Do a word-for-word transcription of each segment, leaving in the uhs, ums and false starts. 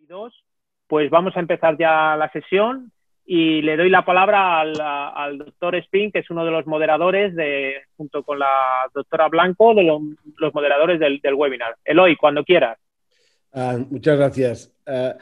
veintidós, pues vamos a empezar ya la sesión y le doy la palabra al, al doctor Espín, que es uno de los moderadores, de, junto con la doctora Blanco, de lo, los moderadores del, del webinar. Eloy, cuando quieras. Uh, muchas gracias. Uh,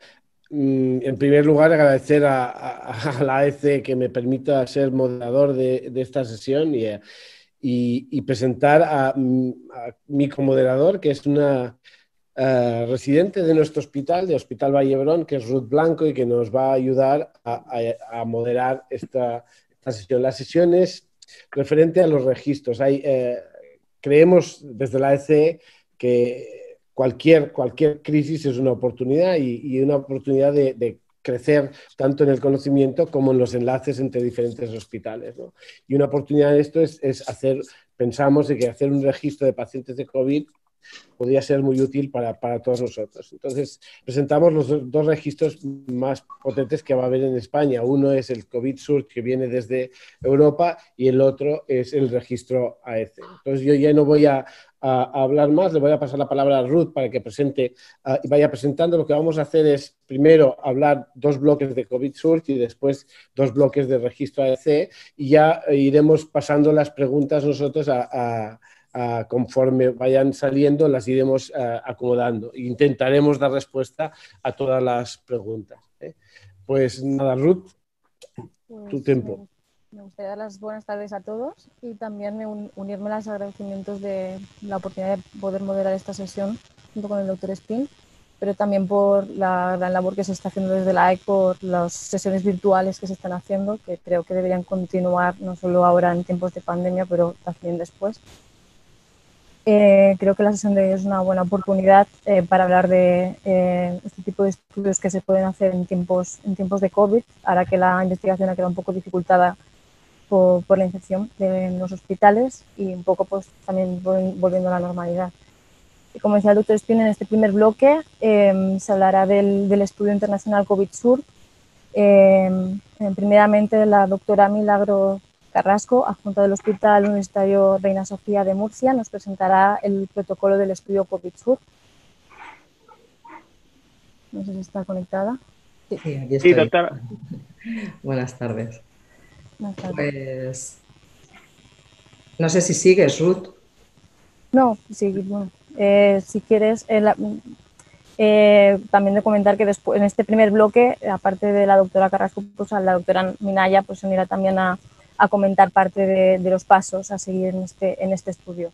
en primer lugar, agradecer a, a, a la A E C que me permita ser moderador de, de esta sesión y, y, y presentar a, a mi comoderador, que es una uh, residente de nuestro hospital, de Hospital Vallebrón, que es Ruth Blanco y que nos va a ayudar a, a, a moderar esta, esta sesión. La sesión es referente a los registros. Hay, eh, creemos desde la A E C que Cualquier, cualquier crisis es una oportunidad y, y una oportunidad de, de crecer tanto en el conocimiento como en los enlaces entre diferentes hospitales, ¿no? Y una oportunidad de esto es, es hacer, pensamos de que hacer un registro de pacientes de COVID podría ser muy útil para, para todos nosotros. Entonces, presentamos los dos, dos registros más potentes que va a haber en España. Uno es el COVID Surge, que viene desde Europa, y el otro es el registro A E C. Entonces, yo ya no voy a, a, a hablar más, le voy a pasar la palabra a Ruth para que presente uh, y vaya presentando. Lo que vamos a hacer es, primero, hablar dos bloques de COVID Surge y después dos bloques de registro A E C, y ya iremos pasando las preguntas nosotros a... a Uh, conforme vayan saliendo, las iremos uh, acomodando. Intentaremos dar respuesta a todas las preguntas, ¿eh? Pues nada, Ruth, pues, tu tiempo. Me, me gustaría dar las buenas tardes a todos y también me un, unirme a los agradecimientos de la oportunidad de poder moderar esta sesión junto con el doctor Espín, pero también por la gran labor que se está haciendo desde la A E C, por las sesiones virtuales que se están haciendo, que creo que deberían continuar no solo ahora en tiempos de pandemia, pero también después. Eh, creo que la sesión de hoy es una buena oportunidad eh, para hablar de eh, este tipo de estudios que se pueden hacer en tiempos, en tiempos de COVID, ahora que la investigación ha quedado un poco dificultada por, por la infección de, en los hospitales y un poco pues, también volviendo a la normalidad. Y como decía el doctor Espín, en este primer bloque eh, se hablará del, del estudio internacional COVID Surge. Eh, primeramente, la doctora Milagro Carrasco, adjunta del Hospital Universitario Reina Sofía de Murcia, nos presentará el protocolo del estudio COVID Surge. No sé si está conectada. Sí, sí, aquí estoy. Sí, doctora. Buenas tardes. Buenas tardes. Pues, no sé si sigues, Ruth. No, sí, bueno, eh, si quieres, eh, la, eh, también de comentar que después, en este primer bloque, aparte de la doctora Carrasco, pues a la doctora Minaya pues, se unirá también a a comentar parte de, de los pasos a seguir en este, en este estudio.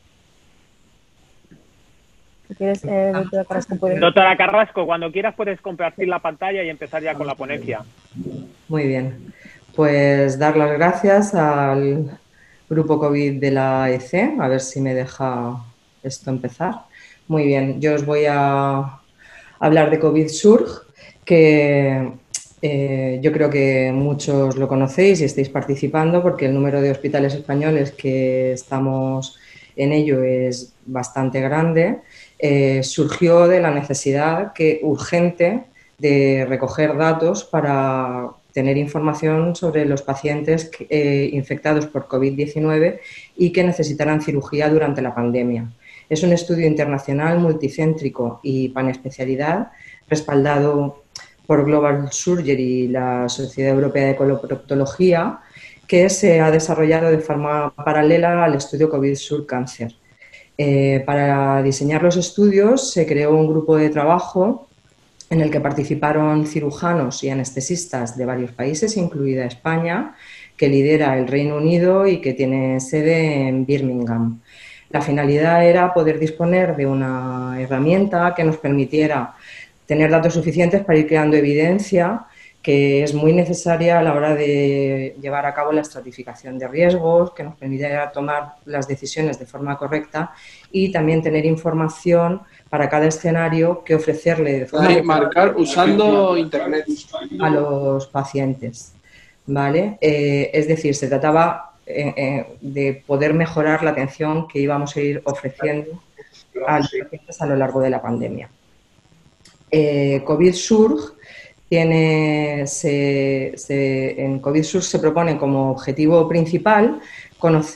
Si quieres, eh, doctora Carrasco, puedes... Doctora Carrasco, cuando quieras puedes compartir la pantalla y empezar ya con la ponencia. Muy bien. Pues dar las gracias al grupo COVID de la A E C, a ver si me deja esto empezar. Muy bien, yo os voy a hablar de COVID Surge, que Eh, yo creo que muchos lo conocéis y estáis participando porque el número de hospitales españoles que estamos en ello es bastante grande. Eh, surgió de la necesidad que, urgente de recoger datos para tener información sobre los pacientes que, eh, infectados por COVID diecinueve y que necesitaran cirugía durante la pandemia. Es un estudio internacional multicéntrico y panespecialidad respaldado por Global Surgery y la Sociedad Europea de Coloproctología, que se ha desarrollado de forma paralela al estudio COVID Surge Cáncer. Eh, para diseñar los estudios se creó un grupo de trabajo en el que participaron cirujanos y anestesistas de varios países, incluida España, que lidera el Reino Unido y que tiene sede en Birmingham. La finalidad era poder disponer de una herramienta que nos permitiera tener datos suficientes para ir creando evidencia que es muy necesaria a la hora de llevar a cabo la estratificación de riesgos, que nos permitiera tomar las decisiones de forma correcta y también tener información para cada escenario que ofrecerle de forma marcar usando internet a los pacientes, ¿vale? Eh, es decir, se trataba eh, eh, de poder mejorar la atención que íbamos a ir ofreciendo a los pacientes a lo largo de la pandemia. Eh, COVID Surge tiene, se, se, en COVID Surge se propone como objetivo principal conocer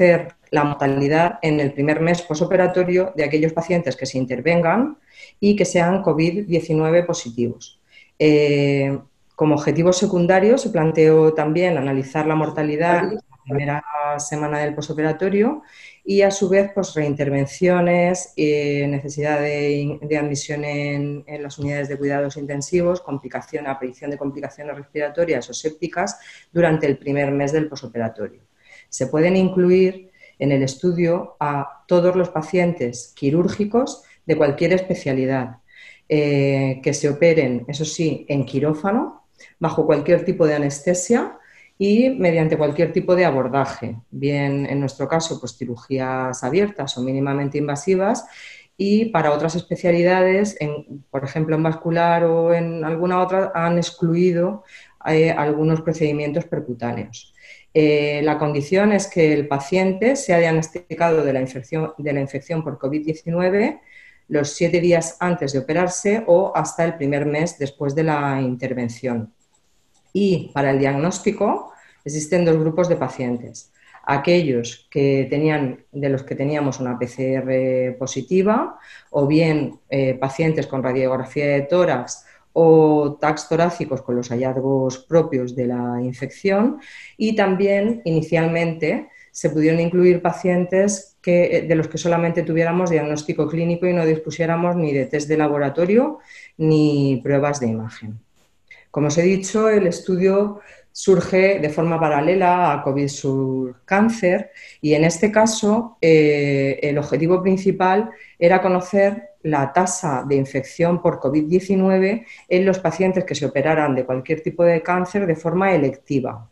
la mortalidad en el primer mes posoperatorio de aquellos pacientes que se intervengan y que sean COVID diecinueve positivos. Eh, como objetivo secundario se planteó también analizar la mortalidad en la primera semana del posoperatorio y a su vez pues, reintervenciones, eh, necesidad de, de admisión en, en las unidades de cuidados intensivos, complicación, aparición de complicaciones respiratorias o sépticas durante el primer mes del posoperatorio. Se pueden incluir en el estudio a todos los pacientes quirúrgicos de cualquier especialidad, eh, que se operen, eso sí, en quirófano, bajo cualquier tipo de anestesia y mediante cualquier tipo de abordaje, bien en nuestro caso, pues cirugías abiertas o mínimamente invasivas, y para otras especialidades, en, por ejemplo en vascular o en alguna otra, han excluido eh, algunos procedimientos percutáneos. Eh, la condición es que el paciente sea diagnosticado de la infección, de la infección por COVID diecinueve los siete días antes de operarse o hasta el primer mes después de la intervención. Y para el diagnóstico existen dos grupos de pacientes. Aquellos que tenían, de los que teníamos una P C R positiva, o bien eh, pacientes con radiografía de tórax o tags torácicos con los hallazgos propios de la infección, y también inicialmente se pudieron incluir pacientes que, de los que solamente tuviéramos diagnóstico clínico y no dispusiéramos ni de test de laboratorio ni pruebas de imagen. Como os he dicho, el estudio surge de forma paralela a COVID-Sur-Cáncer y en este caso eh, el objetivo principal era conocer la tasa de infección por COVID diecinueve en los pacientes que se operaran de cualquier tipo de cáncer de forma electiva.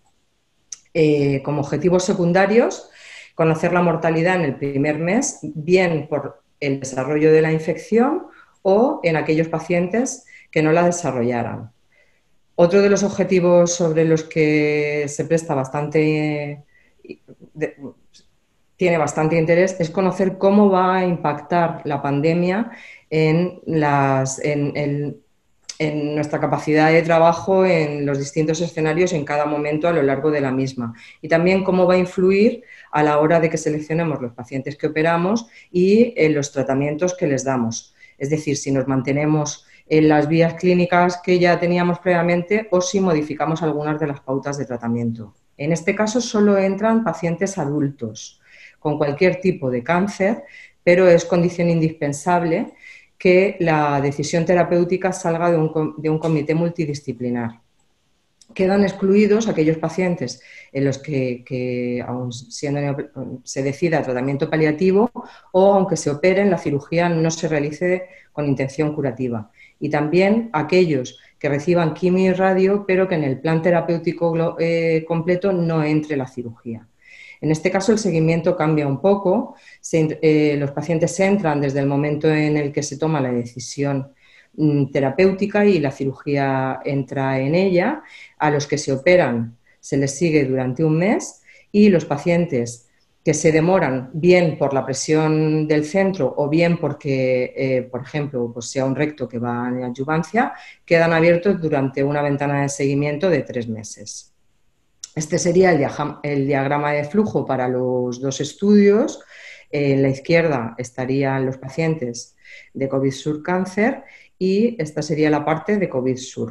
Eh, como objetivos secundarios, conocer la mortalidad en el primer mes, bien por el desarrollo de la infección o en aquellos pacientes que no la desarrollaran. Otro de los objetivos sobre los que se presta bastante, de, tiene bastante interés es conocer cómo va a impactar la pandemia en, las, en, en, en nuestra capacidad de trabajo en los distintos escenarios en cada momento a lo largo de la misma. Y también cómo va a influir a la hora de que seleccionemos los pacientes que operamos y en los tratamientos que les damos. Es decir, si nos mantenemos en las vías clínicas que ya teníamos previamente o si modificamos algunas de las pautas de tratamiento. En este caso solo entran pacientes adultos con cualquier tipo de cáncer, pero es condición indispensable que la decisión terapéutica salga de un, de un comité multidisciplinar. Quedan excluidos aquellos pacientes en los que, que aun siendo, se decida tratamiento paliativo o aunque se operen, la cirugía no se realice con intención curativa. Y también aquellos que reciban quimio y radio, pero que en el plan terapéutico eh, completo no entre la cirugía. En este caso el seguimiento cambia un poco, se, eh, los pacientes entran desde el momento en el que se toma la decisión mm, terapéutica y la cirugía entra en ella. A los que se operan se les sigue durante un mes y los pacientes que se demoran bien por la presión del centro o bien porque, eh, por ejemplo, pues sea un recto que va en adyuvancia, quedan abiertos durante una ventana de seguimiento de tres meses. Este sería el, diagrama, el diagrama de flujo para los dos estudios. En la izquierda estarían los pacientes de COVID-Sur-Cáncer y esta sería la parte de COVID-Sur.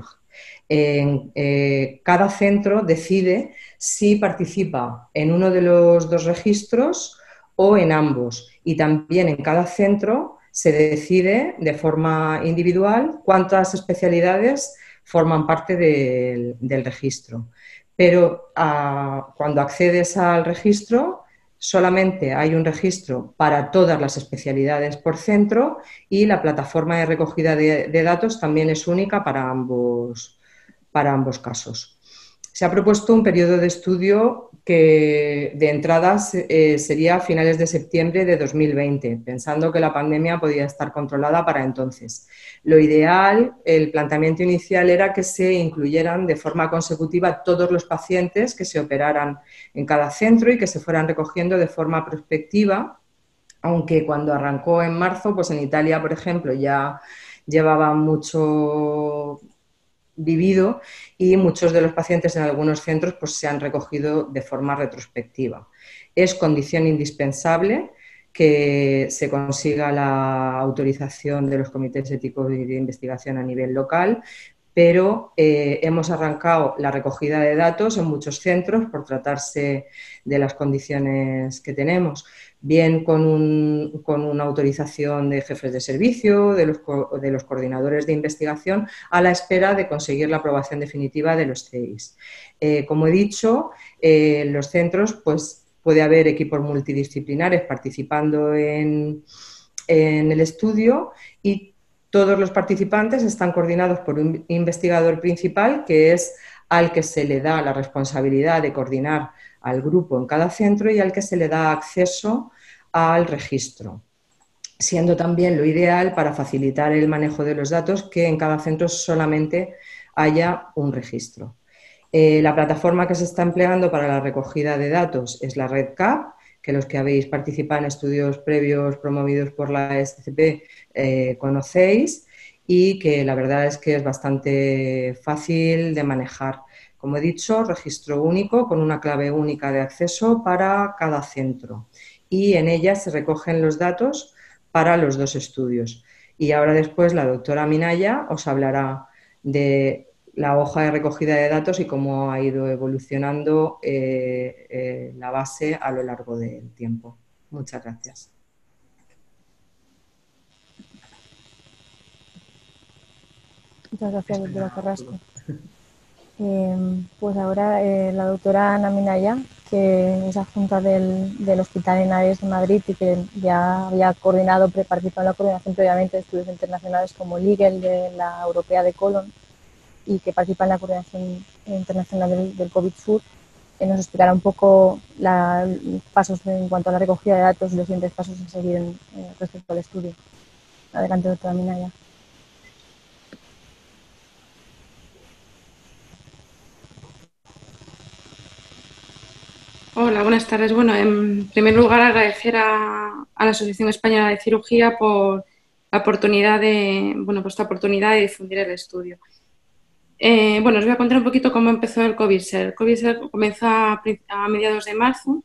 En, eh, cada centro decide si participa en uno de los dos registros o en ambos. Y también en cada centro se decide de forma individual cuántas especialidades forman parte de, del registro. Pero a, cuando accedes al registro, solamente hay un registro para todas las especialidades por centro y la plataforma de recogida de, de datos también es única para ambos, para ambos casos. Se ha propuesto un periodo de estudio que de entrada eh, sería a finales de septiembre de dos mil veinte, pensando que la pandemia podía estar controlada para entonces. Lo ideal, el planteamiento inicial era que se incluyeran de forma consecutiva todos los pacientes que se operaran en cada centro y que se fueran recogiendo de forma prospectiva, aunque cuando arrancó en marzo, pues en Italia, por ejemplo, ya llevaba mucho vivido y muchos de los pacientes en algunos centros pues, se han recogido de forma retrospectiva. es condición indispensable que se consiga la autorización de los comités éticos de investigación a nivel local, pero eh, hemos arrancado la recogida de datos en muchos centros por tratarse de las condiciones que tenemos, bien con, un, con una autorización de jefes de servicio, de los, de los coordinadores de investigación, a la espera de conseguir la aprobación definitiva de los C I S. Eh, como he dicho, eh, en los centros pues, puede haber equipos multidisciplinares participando en, en el estudio y todos los participantes están coordinados por un investigador principal, que es al que se le da la responsabilidad de coordinar al grupo en cada centro y al que se le da acceso al registro, siendo también lo ideal para facilitar el manejo de los datos que en cada centro solamente haya un registro. Eh, la plataforma que se está empleando para la recogida de datos es la RedCap, que los que habéis participado en estudios previos promovidos por la S C P eh, conocéis, y que la verdad es que es bastante fácil de manejar. Como he dicho, registro único con una clave única de acceso para cada centro, y en ella se recogen los datos para los dos estudios. Y ahora después la doctora Minaya os hablará de la hoja de recogida de datos y cómo ha ido evolucionando eh, eh, la base a lo largo del tiempo. Muchas gracias. Muchas gracias, doctora Carrasco. Eh, pues ahora eh, la doctora Ana Minaya, que es adjunta del, del Hospital Henares de Madrid y que ya había coordinado, participado en la coordinación previamente de estudios internacionales como el I G E L de la Europea de Colon, y que participa en la coordinación internacional del, del COVID-Sur, eh, nos explicará un poco los pasos en cuanto a la recogida de datos y los siguientes pasos a seguir en, eh, respecto al estudio. Adelante, doctora Minaya. Hola, buenas tardes. Bueno, en primer lugar agradecer a, a la Asociación Española de Cirugía por la oportunidad de, bueno, por esta oportunidad de difundir el estudio. Eh, bueno, os voy a contar un poquito cómo empezó el COVID-SER. El COVID-SER comenzó a, a mediados de marzo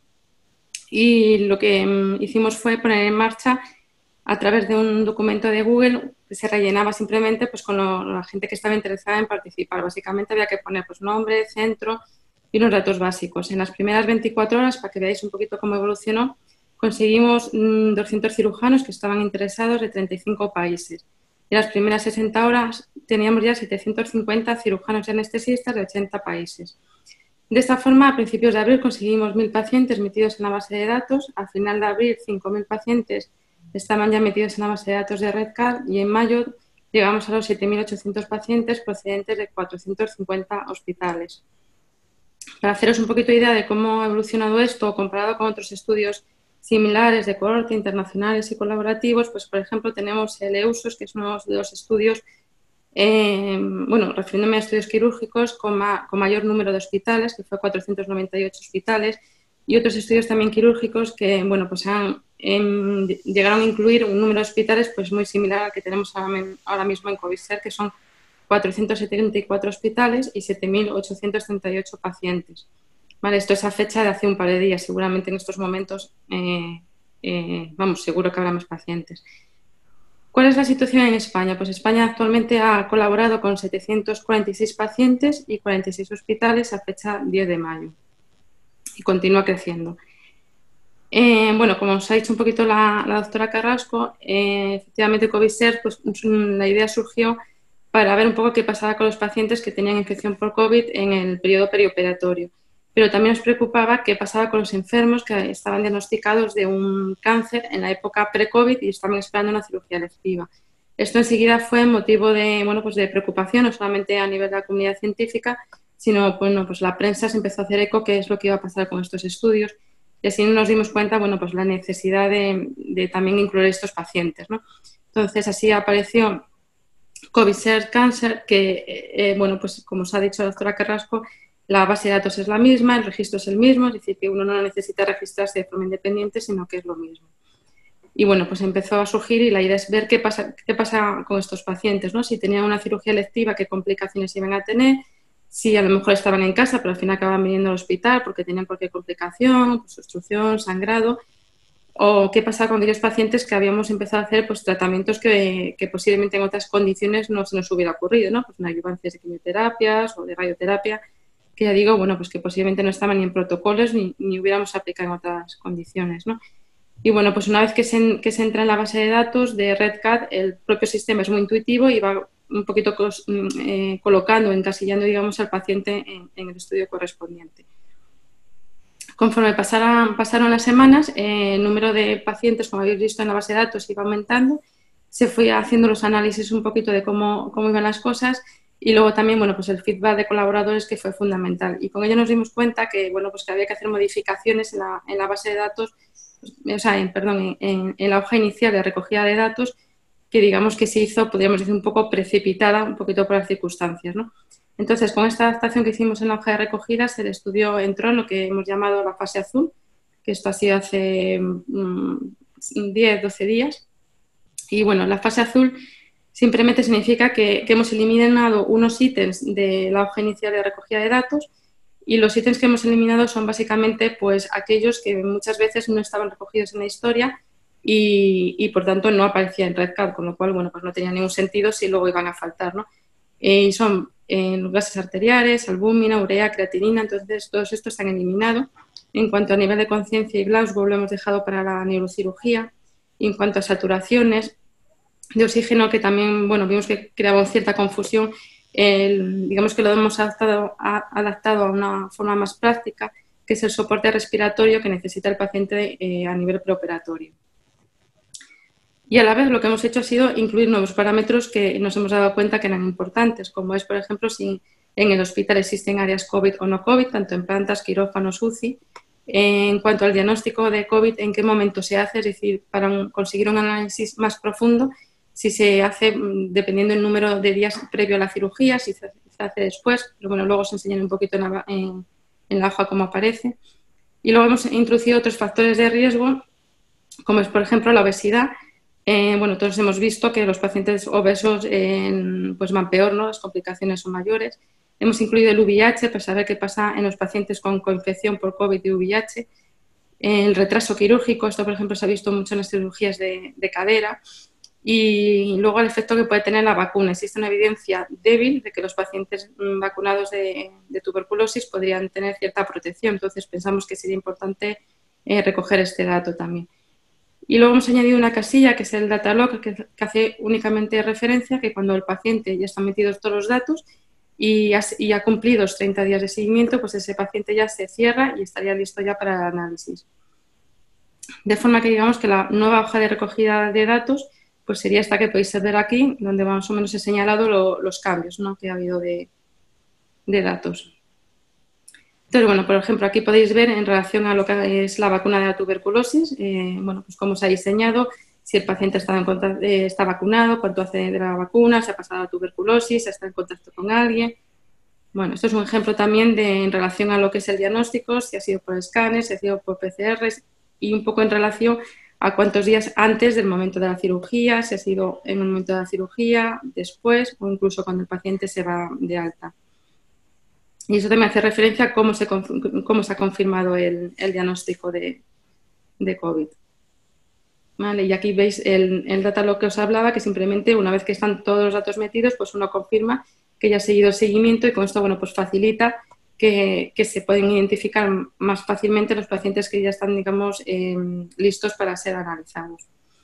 y lo que um, hicimos fue poner en marcha a través de un documento de Google que se rellenaba simplemente pues, con lo, la gente que estaba interesada en participar. Básicamente había que poner pues, nombre, centro y unos datos básicos. En las primeras veinticuatro horas, para que veáis un poquito cómo evolucionó, conseguimos mmm, doscientos cirujanos que estaban interesados de treinta y cinco países. En las primeras sesenta horas teníamos ya setecientos cincuenta cirujanos y anestesistas de ochenta países. De esta forma, a principios de abril conseguimos mil pacientes metidos en la base de datos. Al final de abril, cinco mil pacientes estaban ya metidos en la base de datos de RedCap y en mayo llegamos a los siete mil ochocientos pacientes procedentes de cuatrocientos cincuenta hospitales. Para haceros un poquito de idea de cómo ha evolucionado esto comparado con otros estudios similares de cohorte, internacionales y colaborativos, pues por ejemplo tenemos el EUSOS, que es uno de los estudios, eh, bueno, refiriéndome a estudios quirúrgicos con, ma con mayor número de hospitales, que fue cuatrocientos noventa y ocho hospitales, y otros estudios también quirúrgicos que, bueno, pues han, en, llegaron a incluir un número de hospitales pues muy similar al que tenemos ahora mismo en COVID-SER, que son cuatrocientos setenta y cuatro hospitales y siete mil ochocientos treinta y ocho pacientes. Vale, esto es a fecha de hace un par de días. Seguramente en estos momentos, eh, eh, vamos, seguro que habrá más pacientes. ¿Cuál es la situación en España? Pues España actualmente ha colaborado con setecientos cuarenta y seis pacientes y cuarenta y seis hospitales a fecha diez de mayo y continúa creciendo. Eh, bueno, como os ha dicho un poquito la, la doctora Carrasco, eh, efectivamente COVID-SER, pues la idea surgió para ver un poco qué pasaba con los pacientes que tenían infección por COVID en el periodo perioperatorio. Pero también nos preocupaba qué pasaba con los enfermos que estaban diagnosticados de un cáncer en la época pre-COVID y estaban esperando una cirugía electiva. Esto enseguida fue motivo de, bueno, pues de preocupación, no solamente a nivel de la comunidad científica, sino bueno, pues la prensa se empezó a hacer eco qué es lo que iba a pasar con estos estudios y así nos dimos cuenta, bueno, pues la necesidad de, de también incluir estos pacientes, ¿no? Entonces así apareció COVID-SER Cancer, que, eh, bueno, pues como os ha dicho la doctora Carrasco, la base de datos es la misma, el registro es el mismo, es decir, que uno no necesita registrarse de forma independiente, sino que es lo mismo. Y bueno, pues empezó a surgir y la idea es ver qué pasa, qué pasa con estos pacientes, ¿no? Si tenían una cirugía electiva, qué complicaciones iban a tener, si a lo mejor estaban en casa, pero al final acababan viniendo al hospital porque tenían cualquier complicación, pues, obstrucción, sangrado, o qué pasa con aquellos pacientes que habíamos empezado a hacer pues, tratamientos que, que posiblemente en otras condiciones no se nos hubiera ocurrido, ¿no? Pues en ayudancias de quimioterapias o de radioterapia, que ya digo, bueno, pues que posiblemente no estaban ni en protocolos ni, ni hubiéramos aplicado en otras condiciones, ¿no? Y bueno, pues una vez que se, que se entra en la base de datos de REDCat, el propio sistema es muy intuitivo y va un poquito cos, eh, colocando, encasillando, digamos, al paciente en, en el estudio correspondiente. Conforme pasaran, pasaron las semanas, eh, el número de pacientes, como habéis visto en la base de datos, iba aumentando, se fue haciendo los análisis un poquito de cómo, cómo iban las cosas y luego también, bueno, pues el feedback de colaboradores que fue fundamental. Y con ello nos dimos cuenta que, bueno, pues que había que hacer modificaciones en la, en la base de datos, o sea, en, perdón, en, en la hoja inicial de recogida de datos, que digamos que se hizo, podríamos decir, un poco precipitada, un poquito por las circunstancias, ¿no? Entonces, con esta adaptación que hicimos en la hoja de recogidas, el estudio entró en lo que hemos llamado la fase azul, que esto ha sido hace mmm, diez, doce días. Y bueno, la fase azul simplemente significa que, que hemos eliminado unos ítems de la hoja inicial de recogida de datos y los ítems que hemos eliminado son básicamente pues, aquellos que muchas veces no estaban recogidos en la historia y, y por tanto no aparecía en REDCat, con lo cual bueno, pues no tenía ningún sentido si luego iban a faltar, ¿no? Eh, y son eh, los gases arteriales, albúmina, urea, creatinina, entonces todos estos se han eliminado. En cuanto a nivel de conciencia y Glasgow lo hemos dejado para la neurocirugía. Y en cuanto a saturaciones de oxígeno, que también bueno, vimos que creaba cierta confusión, el, digamos que lo hemos adaptado a, adaptado a una forma más práctica, que es el soporte respiratorio que necesita el paciente eh, a nivel preoperatorio. Y a la vez lo que hemos hecho ha sido incluir nuevos parámetros que nos hemos dado cuenta que eran importantes, como es, por ejemplo, si en el hospital existen áreas COVID o no COVID, tanto en plantas, quirófanos, U C I. En cuanto al diagnóstico de COVID, en qué momento se hace, es decir, para un, conseguir un análisis más profundo, si se hace dependiendo del número de días previo a la cirugía, si se, se hace después, pero bueno, luego os enseñaré un poquito en la, en, en la hoja cómo aparece. Y luego hemos introducido otros factores de riesgo, como es, por ejemplo, la obesidad. Eh, bueno, todos hemos visto que los pacientes obesos eh, pues van peor, ¿no? Las complicaciones son mayores. Hemos incluido el U V I H para saber qué pasa en los pacientes con coinfección por COVID y U V I H. El retraso quirúrgico, esto por ejemplo se ha visto mucho en las cirugías de, de cadera. Y luego el efecto que puede tener la vacuna. Existe una evidencia débil de que los pacientes vacunados de, de tuberculosis podrían tener cierta protección. Entonces pensamos que sería importante eh, recoger este dato también. Y luego hemos añadido una casilla que es el data log, que, que hace únicamente referencia a que cuando el paciente ya está metido todos los datos y ha, y ha cumplido los treinta días de seguimiento, pues ese paciente ya se cierra y estaría listo ya para el análisis. De forma que digamos que la nueva hoja de recogida de datos pues sería esta que podéis ver aquí, donde más o menos he señalado lo, los cambios, ¿no? que ha habido de, de datos. Entonces, bueno, por ejemplo, aquí podéis ver en relación a lo que es la vacuna de la tuberculosis, eh, bueno, pues cómo se ha diseñado, si el paciente está, en contacto, eh, está vacunado, cuánto hace de la vacuna, si ha pasado la tuberculosis, si está en contacto con alguien. Bueno, esto es un ejemplo también de en relación a lo que es el diagnóstico, si ha sido por escáneres, si ha sido por P C Rs y un poco en relación a cuántos días antes del momento de la cirugía, si ha sido en el momento de la cirugía, después o incluso cuando el paciente se va de alta. Y eso también hace referencia a cómo se, cómo se ha confirmado el, el diagnóstico de, de COVID. ¿Vale? Y aquí veis el, el data log que os hablaba, que simplemente una vez que están todos los datos metidos, pues uno confirma que ya ha seguido el seguimiento y con esto bueno, pues facilita que, que se pueden identificar más fácilmente los pacientes que ya están, digamos, eh, listos para ser analizados.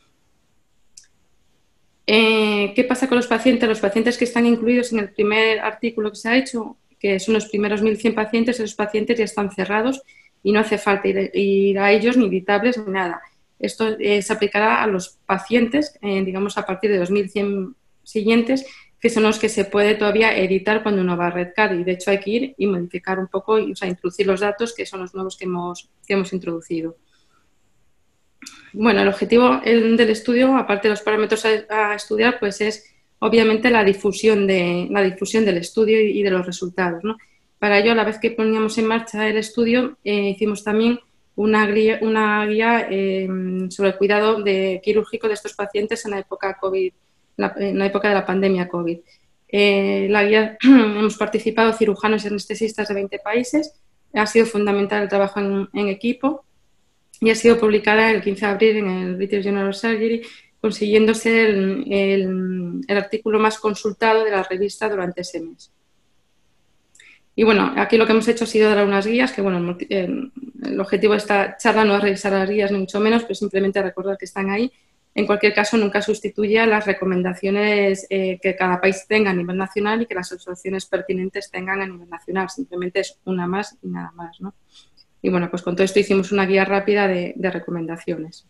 Eh, ¿Qué pasa con los pacientes? Los pacientes que están incluidos en el primer artículo que se ha hecho, que son los primeros mil cien pacientes, esos pacientes ya están cerrados y no hace falta ir, ir a ellos ni editables ni nada. Esto eh, se aplicará a los pacientes, eh, digamos, a partir de los mil cien siguientes, que son los que se puede todavía editar cuando uno va a REDCat y de hecho hay que ir y modificar un poco, y, o sea, introducir los datos que son los nuevos que hemos, que hemos introducido. Bueno, el objetivo el, del estudio, aparte de los parámetros a, a estudiar, pues es obviamente la difusión, de, la difusión del estudio y, y de los resultados, ¿no? Para ello, a la vez que poníamos en marcha el estudio, eh, hicimos también una guía, una guía eh, sobre el cuidado de, quirúrgico de estos pacientes en la época COVID, la, en la época de la pandemia COVID. Eh, la guía, hemos participado cirujanos y anestesistas de veinte países. Ha sido fundamental el trabajo en, en equipo y ha sido publicada el quince de abril en el British Journal of Surgery, consiguiendo ser el, el, el artículo más consultado de la revista durante ese mes. Y bueno, aquí lo que hemos hecho ha sido dar unas guías, que bueno, el, el objetivo de esta charla no es revisar las guías ni mucho menos, pero simplemente recordar que están ahí. En cualquier caso, nunca sustituye a las recomendaciones eh, que cada país tenga a nivel nacional y que las asociaciones pertinentes tengan a nivel nacional. Simplemente es una más y nada más, ¿no? Y bueno, pues con todo esto hicimos una guía rápida de, de recomendaciones.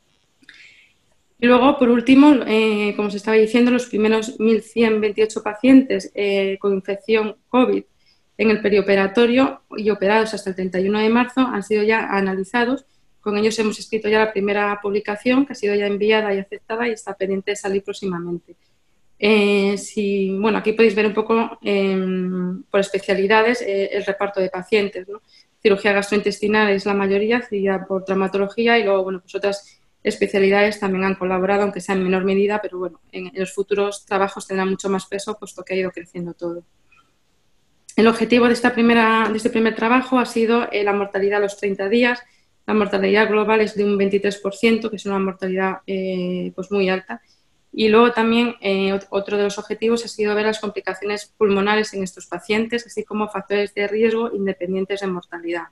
Y luego, por último, eh, como os estaba diciendo, los primeros mil ciento veintiocho pacientes eh, con infección COVID en el perioperatorio y operados hasta el treinta y uno de marzo han sido ya analizados. Con ellos hemos escrito ya la primera publicación, que ha sido ya enviada y aceptada y está pendiente de salir próximamente. Eh, si, bueno, aquí podéis ver un poco eh, por especialidades eh, el reparto de pacientes, ¿no? Cirugía gastrointestinal es la mayoría, seguida por traumatología, y luego, bueno, pues otras especialidades también han colaborado, aunque sea en menor medida, pero bueno, en, en los futuros trabajos tendrá mucho más peso, puesto que ha ido creciendo todo. El objetivo de, esta primera, de este primer trabajo ha sido eh, la mortalidad a los treinta días. La mortalidad global es de un veintitrés por ciento, que es una mortalidad eh, pues muy alta. Y luego también eh, otro de los objetivos ha sido ver las complicaciones pulmonares en estos pacientes, así como factores de riesgo independientes de mortalidad.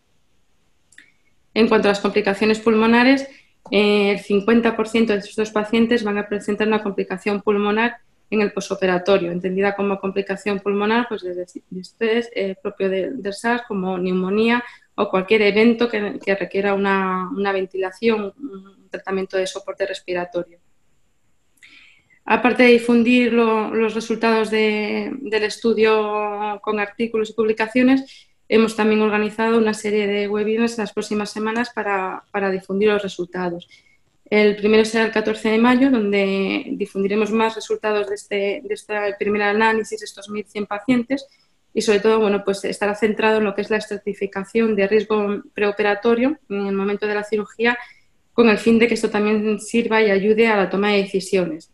En cuanto a las complicaciones pulmonares, eh, el cincuenta por ciento de estos pacientes van a presentar una complicación pulmonar en el posoperatorio, entendida como complicación pulmonar, pues desde esto es eh, propio de, de SARS, como neumonía o cualquier evento que, que requiera una, una ventilación, un tratamiento de soporte respiratorio. Aparte de difundir lo, los resultados de, del estudio con artículos y publicaciones, hemos también organizado una serie de webinars en las próximas semanas para, para difundir los resultados. El primero será el catorce de mayo, donde difundiremos más resultados de este, de este primer análisis de estos mil cien pacientes y, sobre todo, bueno, pues estará centrado en lo que es la estratificación de riesgo preoperatorio en el momento de la cirugía, con el fin de que esto también sirva y ayude a la toma de decisiones.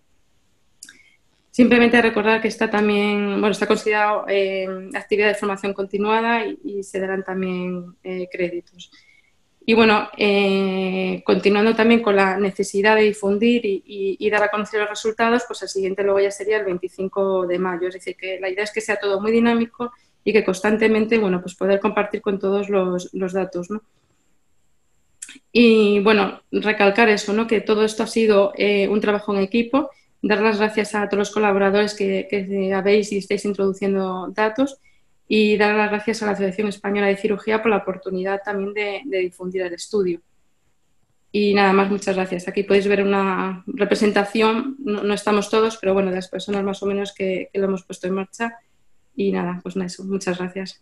Simplemente recordar que está también, bueno, está considerado eh, actividad de formación continuada y, y se darán también eh, créditos. Y bueno, eh, continuando también con la necesidad de difundir y, y, y dar a conocer los resultados, pues el siguiente luego ya sería el veinticinco de mayo. Es decir, que la idea es que sea todo muy dinámico y que constantemente, bueno, pues poder compartir con todos los, los datos, ¿no? Y bueno, recalcar eso, ¿no? Que todo esto ha sido eh, un trabajo en equipo. Dar las gracias a todos los colaboradores que, que habéis y estáis introduciendo datos, y dar las gracias a la Asociación Española de Cirugía por la oportunidad también de, de difundir el estudio. Y nada más, muchas gracias. Aquí podéis ver una representación, no, no estamos todos, pero bueno, de las personas más o menos que, que lo hemos puesto en marcha. Y nada, pues eso, muchas gracias.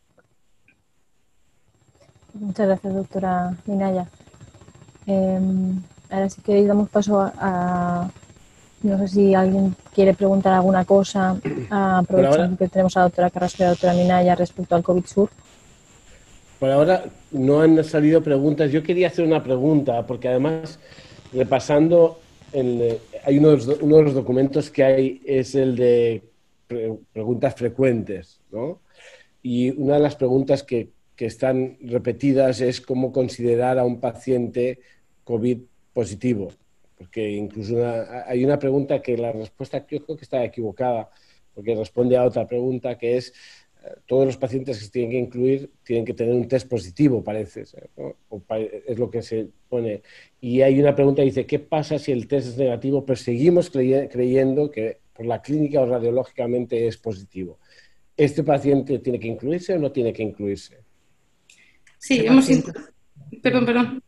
Muchas gracias, doctora Minaya. Eh, ahora sí que damos paso a, a... No sé si alguien quiere preguntar alguna cosa, aprovechando que tenemos a la doctora Carrasco y a la doctora Minaya respecto al COVID-Sur. Por ahora no han salido preguntas. Yo quería hacer una pregunta, porque además, repasando, el, hay uno de, los, uno de los documentos que hay, es el de pre, preguntas frecuentes, ¿no? Y una de las preguntas que, que están repetidas es cómo considerar a un paciente COVID positivo. Porque incluso una, hay una pregunta que la respuesta yo creo que está equivocada, porque responde a otra pregunta que es eh, todos los pacientes que se tienen que incluir tienen que tener un test positivo, parece, ¿no? O pare, es lo que se pone. Y hay una pregunta que dice, ¿qué pasa si el test es negativo, pero seguimos crey creyendo que por la clínica o radiológicamente es positivo? ¿Este paciente tiene que incluirse o no tiene que incluirse? Sí, hemos... Perdón, perdón.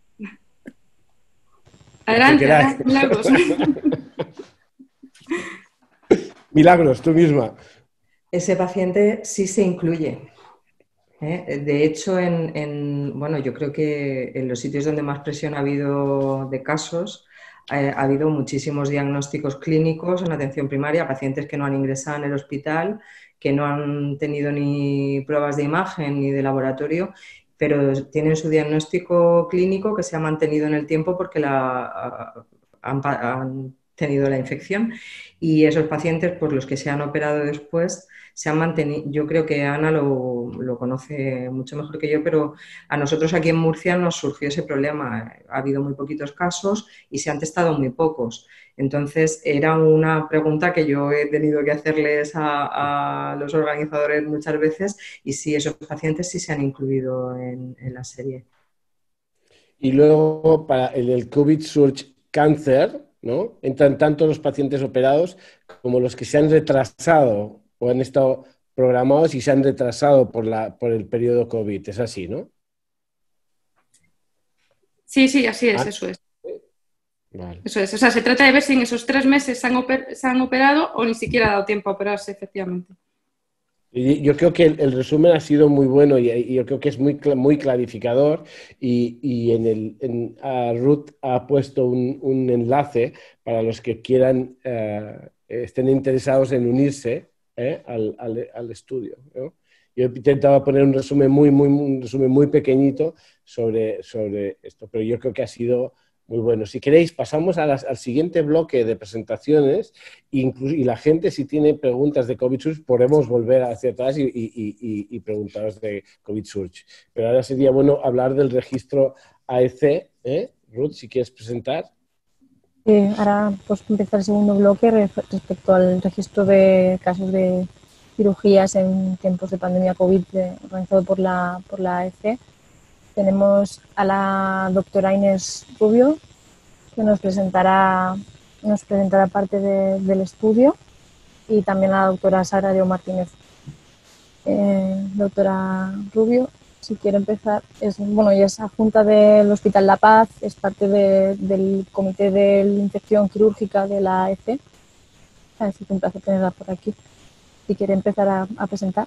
Adelante, adelante, Milagros. Milagros, tú misma. Ese paciente sí se incluye. ¿eh? De hecho, en, en, bueno, yo creo que en los sitios donde más presión ha habido de casos, eh, ha habido muchísimos diagnósticos clínicos en atención primaria, pacientes que no han ingresado en el hospital, que no han tenido ni pruebas de imagen ni de laboratorio, pero tienen su diagnóstico clínico que se ha mantenido en el tiempo porque la, han, han tenido la infección, y esos pacientes, pues los que se han operado después, se han mantenido. Yo creo que Ana lo, lo conoce mucho mejor que yo, pero a nosotros aquí en Murcia nos surgió ese problema. Ha habido muy poquitos casos y se han testado muy pocos. Entonces, era una pregunta que yo he tenido que hacerles a, a los organizadores muchas veces, y sí, esos pacientes sí se han incluido en, en la serie. Y luego, para el, el COVID Surge Cáncer, ¿no? Entran tanto los pacientes operados como los que se han retrasado o han estado programados y se han retrasado por, la, por el periodo COVID. Es así, ¿no? Sí, sí, así es, Ah, eso es. vale. Eso es. O sea, se trata de ver si en esos tres meses se han, oper se han operado o ni siquiera ha dado tiempo a operarse, efectivamente. Y yo creo que el, el resumen ha sido muy bueno y, y yo creo que es muy, muy clarificador, y, y en el, en, uh, Ruth ha puesto un, un enlace para los que quieran, uh, estén interesados en unirse ¿eh? al, al, al estudio, ¿no? Yo intentaba poner un resumen muy, muy, un resumen muy pequeñito sobre, sobre esto, pero yo creo que ha sido muy bueno. Si queréis, pasamos a las, al siguiente bloque de presentaciones, incluso, y la gente, si tiene preguntas de COVID Surge, podemos volver hacia atrás y, y, y, y preguntaros de COVID Surge. Pero ahora sería bueno hablar del registro A E C, ¿eh? Ruth, si quieres presentar. Sí, ahora pues empieza el segundo bloque respecto al registro de casos de cirugías en tiempos de pandemia COVID de, organizado por la, por la A E C. Tenemos a la doctora Inés Rubio, que nos presentará, nos presentará parte de, del estudio, y también a la doctora Sara Leo Martínez. Eh, doctora Rubio, si quiere empezar, es, bueno, ella es adjunta del Hospital La Paz, es parte de, del Comité de Infección Quirúrgica de la A E C. Así que un placer tenerla por aquí. Si quiere empezar a, a presentar.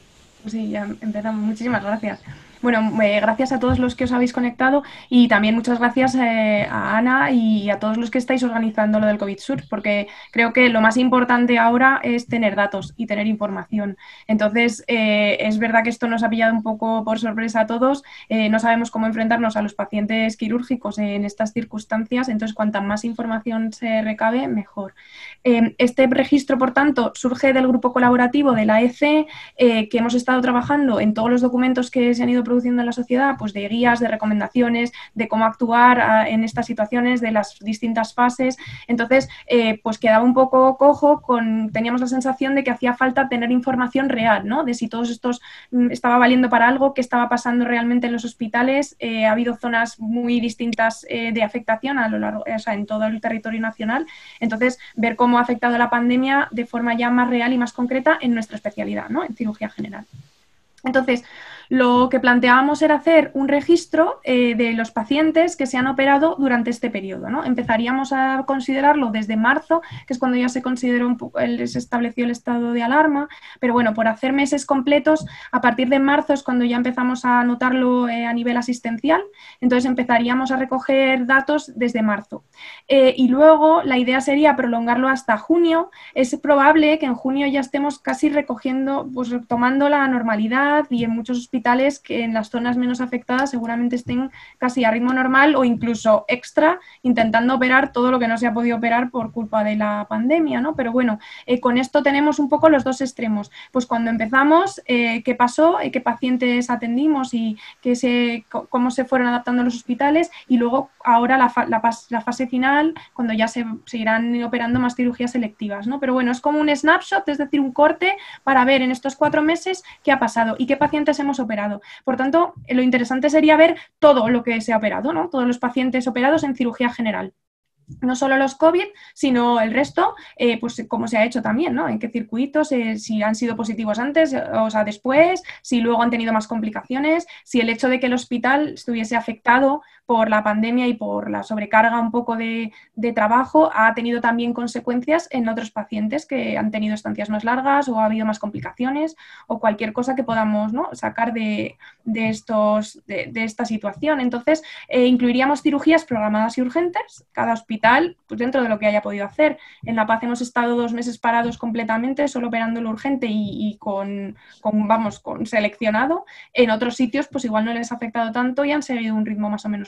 Sí, ya empezamos. Muchísimas gracias. Bueno, eh, gracias a todos los que os habéis conectado, y también muchas gracias eh, a Ana y a todos los que estáis organizando lo del COVID Surge, porque creo que lo más importante ahora es tener datos y tener información. Entonces, eh, es verdad que esto nos ha pillado un poco por sorpresa a todos, eh, no sabemos cómo enfrentarnos a los pacientes quirúrgicos en estas circunstancias, entonces cuanta más información se recabe, mejor. Eh, este registro, por tanto, surge del grupo colaborativo de la A E C, eh, que hemos estado trabajando en todos los documentos que se han ido produciendo en la sociedad, pues de guías, de recomendaciones, de cómo actuar a, en estas situaciones, de las distintas fases. Entonces, eh, pues quedaba un poco cojo, con, teníamos la sensación de que hacía falta tener información real, ¿no? De si todos estos mm, estaba valiendo para algo, qué estaba pasando realmente en los hospitales. Eh, ha habido zonas muy distintas eh, de afectación a lo largo, o sea, en todo el territorio nacional. Entonces, ver cómo ha afectado la pandemia de forma ya más real y más concreta en nuestra especialidad, ¿no? En cirugía general. Entonces, lo que planteábamos era hacer un registro eh, de los pacientes que se han operado durante este periodo, ¿no? Empezaríamos a considerarlo desde marzo, que es cuando ya se consideró un poco, el, se estableció el estado de alarma, pero bueno, por hacer meses completos, a partir de marzo es cuando ya empezamos a notarlo eh, a nivel asistencial, entonces empezaríamos a recoger datos desde marzo. Eh, y luego la idea sería prolongarlo hasta junio. Es probable que en junio ya estemos casi recogiendo, pues tomando la normalidad, y en muchos hospitales que en las zonas menos afectadas seguramente estén casi a ritmo normal o incluso extra, intentando operar todo lo que no se ha podido operar por culpa de la pandemia, ¿no? Pero bueno, eh, con esto tenemos un poco los dos extremos. Pues cuando empezamos, eh, qué pasó, eh, qué pacientes atendimos y qué se, cómo se fueron adaptando los hospitales, y luego ahora la, fa la, la fase final, cuando ya se, se irán operando más cirugías selectivas, ¿no? Pero bueno, es como un snapshot, es decir, un corte para ver en estos cuatro meses qué ha pasado y qué pacientes hemos operado. Por tanto, lo interesante sería ver todo lo que se ha operado, ¿no? Todos los pacientes operados en cirugía general. No solo los COVID, sino el resto, eh, pues como se ha hecho también, ¿no? En qué circuitos, eh, si han sido positivos antes, o sea, después, si luego han tenido más complicaciones, si el hecho de que el hospital estuviese afectado por la pandemia y por la sobrecarga un poco de, de trabajo ha tenido también consecuencias en otros pacientes que han tenido estancias más largas o ha habido más complicaciones o cualquier cosa que podamos, ¿no? sacar de, de, estos, de, de esta situación. Entonces, eh, incluiríamos cirugías programadas y urgentes, cada hospital, pues dentro de lo que haya podido hacer. En La Paz hemos estado dos meses parados completamente, solo operando lo urgente y, y con, con, vamos, con seleccionado. En otros sitios, pues igual no les ha afectado tanto y han seguido un ritmo más o menos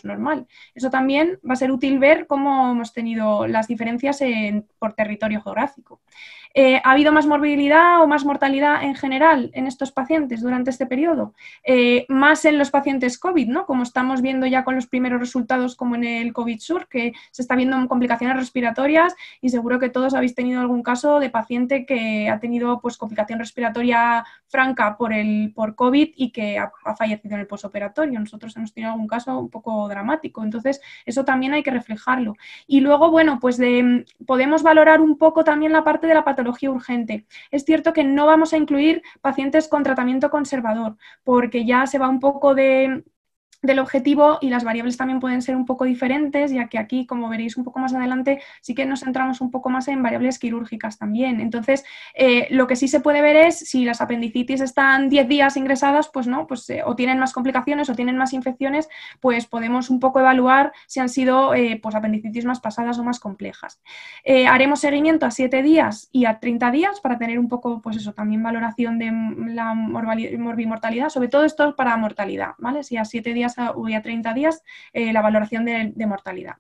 normal. Eso también va a ser útil ver cómo hemos tenido las diferencias en, por territorio geográfico. Eh, ¿Ha habido más morbilidad o más mortalidad en general en estos pacientes durante este periodo? Eh, más en los pacientes COVID, ¿no? Como estamos viendo ya con los primeros resultados como en el COVID-Sur, que se está viendo complicaciones respiratorias y seguro que todos habéis tenido algún caso de paciente que ha tenido pues, complicación respiratoria franca por, el, por COVID y que ha, ha fallecido en el posoperatorio. Nosotros hemos tenido algún caso un poco dramático, entonces eso también hay que reflejarlo. Y luego, bueno, pues de, podemos valorar un poco también la parte de la patología urgente. Es cierto que no vamos a incluir pacientes con tratamiento conservador, porque ya se va un poco de... del objetivo y las variables también pueden ser un poco diferentes, ya que aquí, como veréis un poco más adelante, sí que nos centramos un poco más en variables quirúrgicas también. Entonces, eh, lo que sí se puede ver es si las apendicitis están diez días ingresadas, pues no, pues eh, o tienen más complicaciones o tienen más infecciones, pues podemos un poco evaluar si han sido eh, pues apendicitis más pasadas o más complejas. Eh, haremos seguimiento a siete días y a treinta días para tener un poco, pues eso, también valoración de la morbimortalidad, sobre todo esto para mortalidad, ¿vale? Si a siete días o a treinta días eh, la valoración de, de mortalidad.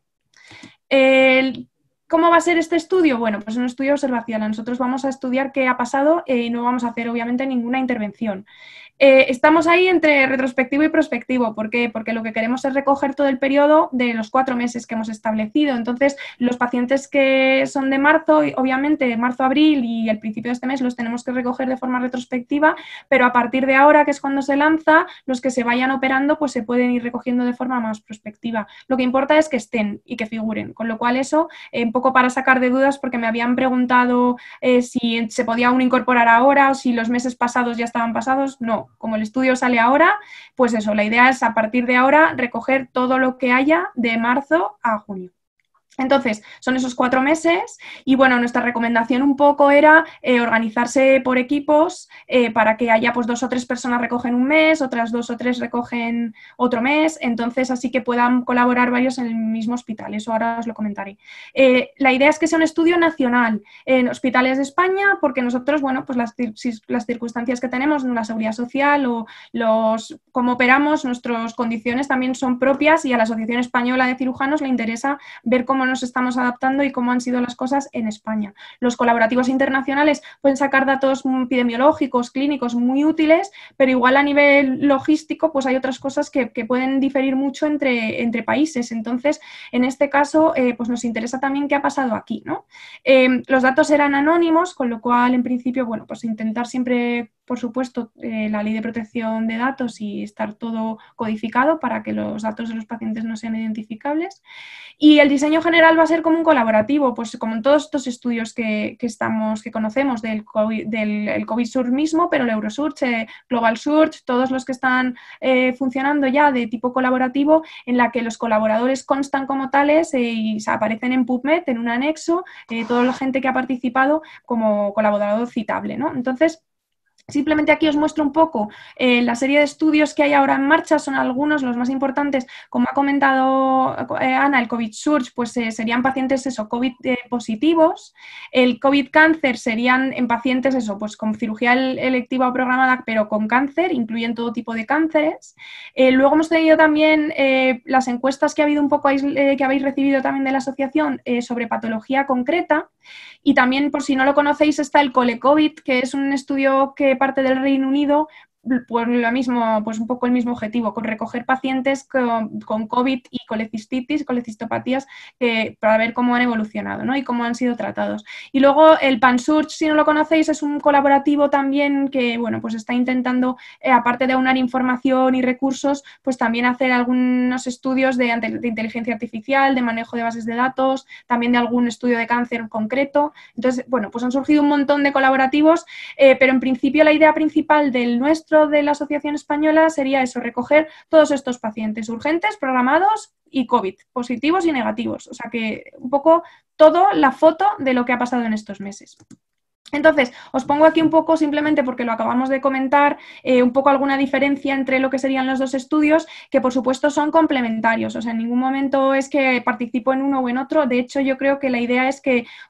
El, ¿Cómo va a ser este estudio? Bueno, pues es un estudio observacional. Nosotros vamos a estudiar qué ha pasado eh, y no vamos a hacer obviamente ninguna intervención. Eh, estamos ahí entre retrospectivo y prospectivo. ¿Por qué? Porque lo que queremos es recoger todo el periodo de los cuatro meses que hemos establecido. Entonces, los pacientes que son de marzo, obviamente marzo-abril y el principio de este mes los tenemos que recoger de forma retrospectiva, pero a partir de ahora, que es cuando se lanza, los que se vayan operando pues se pueden ir recogiendo de forma más prospectiva. Lo que importa es que estén y que figuren, con lo cual eso, eh, un poco para sacar de dudas, porque me habían preguntado eh, si se podía aún incorporar ahora o si los meses pasados ya estaban pasados. No. Como el estudio sale ahora, pues eso, la idea es a partir de ahora recoger todo lo que haya de marzo a junio. Entonces, son esos cuatro meses y bueno, nuestra recomendación un poco era eh, organizarse por equipos eh, para que haya pues dos o tres personas recogen un mes, otras dos o tres recogen otro mes, entonces así que puedan colaborar varios en el mismo hospital, eso ahora os lo comentaré. Eh, la idea es que sea un estudio nacional en hospitales de España, porque nosotros, bueno, pues las, las circunstancias que tenemos, la seguridad social o los cómo operamos, nuestras condiciones también son propias y a la Asociación Española de Cirujanos le interesa ver cómo nos estamos adaptando y cómo han sido las cosas en España. Los colaborativos internacionales pueden sacar datos epidemiológicos, clínicos muy útiles, pero igual a nivel logístico pues hay otras cosas que, que pueden diferir mucho entre, entre países. Entonces, en este caso, eh, pues nos interesa también qué ha pasado aquí, ¿no? Eh, los datos eran anónimos, con lo cual, en principio, bueno, pues intentar siempre, por supuesto, eh, la ley de protección de datos y estar todo codificado para que los datos de los pacientes no sean identificables. Y el diseño general va a ser como un colaborativo, pues como en todos estos estudios que, que, estamos, que conocemos del COVID, del el COVID-Surge mismo, pero el Eurosurge, eh, Global Surge, todos los que están eh, funcionando ya de tipo colaborativo, en la que los colaboradores constan como tales eh, y se aparecen en PubMed, en un anexo, eh, toda la gente que ha participado como colaborador citable, ¿no? Entonces, simplemente aquí os muestro un poco eh, la serie de estudios que hay ahora en marcha, son algunos, los más importantes, como ha comentado eh, Ana, el COVID-Surge, pues eh, serían pacientes eso, COVID eh, positivos, el COVID-Cáncer serían en pacientes eso, pues con cirugía electiva o programada, pero con cáncer, incluyen todo tipo de cánceres. Eh, luego hemos tenido también eh, las encuestas que ha habido un poco eh, que habéis recibido también de la asociación eh, sobre patología concreta, y también, por si no lo conocéis, está el ColeCovid, que es un estudio que parte del Reino Unido, pues lo mismo, pues un poco el mismo objetivo, con recoger pacientes con, con COVID y colecistitis, colecistopatías, eh, para ver cómo han evolucionado, ¿no? Y cómo han sido tratados. Y luego el PanSurge, si no lo conocéis, es un colaborativo también que, bueno, pues está intentando, eh, aparte de aunar información y recursos, pues también hacer algunos estudios de, de inteligencia artificial, de manejo de bases de datos, también de algún estudio de cáncer concreto. Entonces, bueno, pues han surgido un montón de colaborativos, eh, pero en principio la idea principal del nuestro de la Asociación Española sería eso, recoger todos estos pacientes urgentes, programados y COVID, positivos y negativos. O sea que un poco toda la foto de lo que ha pasado en estos meses. Entonces, os pongo aquí un poco, simplemente porque lo acabamos de comentar, eh, un poco alguna diferencia entre lo que serían los dos estudios, que por supuesto son complementarios, o sea, en ningún momento es que participo en uno o en otro. De hecho, yo creo que la idea es que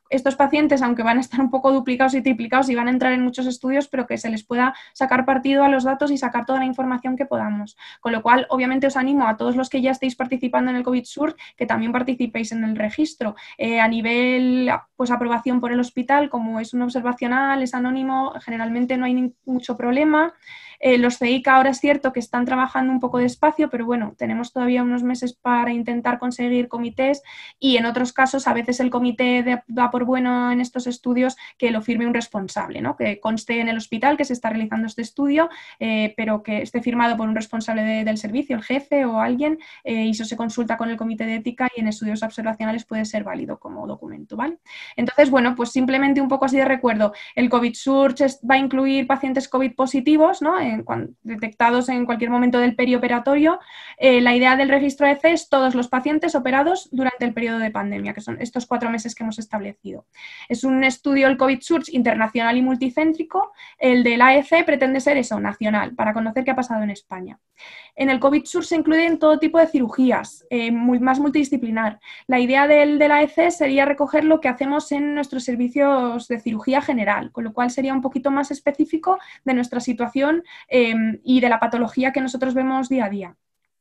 estos pacientes, aunque van a estar un poco duplicados y triplicados y van a entrar en muchos estudios, pero que se les pueda sacar partido a los datos y sacar toda la información que podamos. Con lo cual, obviamente os animo a todos los que ya estéis participando en el COVID SURT que también participéis en el registro. Eh, a nivel, pues, aprobación por el hospital, como es un observacional, es anónimo, generalmente no hay ni, mucho problema. Eh, los C I C ahora es cierto que están trabajando un poco despacio, pero bueno, tenemos todavía unos meses para intentar conseguir comités y en otros casos a veces el comité de, da por bueno en estos estudios que lo firme un responsable, ¿no? Que conste en el hospital que se está realizando este estudio, eh, pero que esté firmado por un responsable de, del servicio, el jefe o alguien, eh, y eso se consulta con el comité de ética y en estudios observacionales puede ser válido como documento, ¿vale? Entonces, bueno, pues simplemente un poco así de recuerdo, el COVID SURT va a incluir pacientes COVID positivos, ¿no? En, cuando, detectados en cualquier momento del perioperatorio. Eh, la idea del registro A E C es todos los pacientes operados durante el periodo de pandemia, que son estos cuatro meses que hemos establecido. Es un estudio, el COVID SURT, internacional y multicéntrico. El del A E C pretende ser eso, nacional, para conocer qué ha pasado en España. En el COVID SURT se incluyen todo tipo de cirugías, eh, muy, más multidisciplinar. La idea del, del A E C sería recoger lo que hacemos en nuestros servicios de cirugía general, con lo cual sería un poquito más específico de nuestra situación eh, y de la patología que nosotros vemos día a día.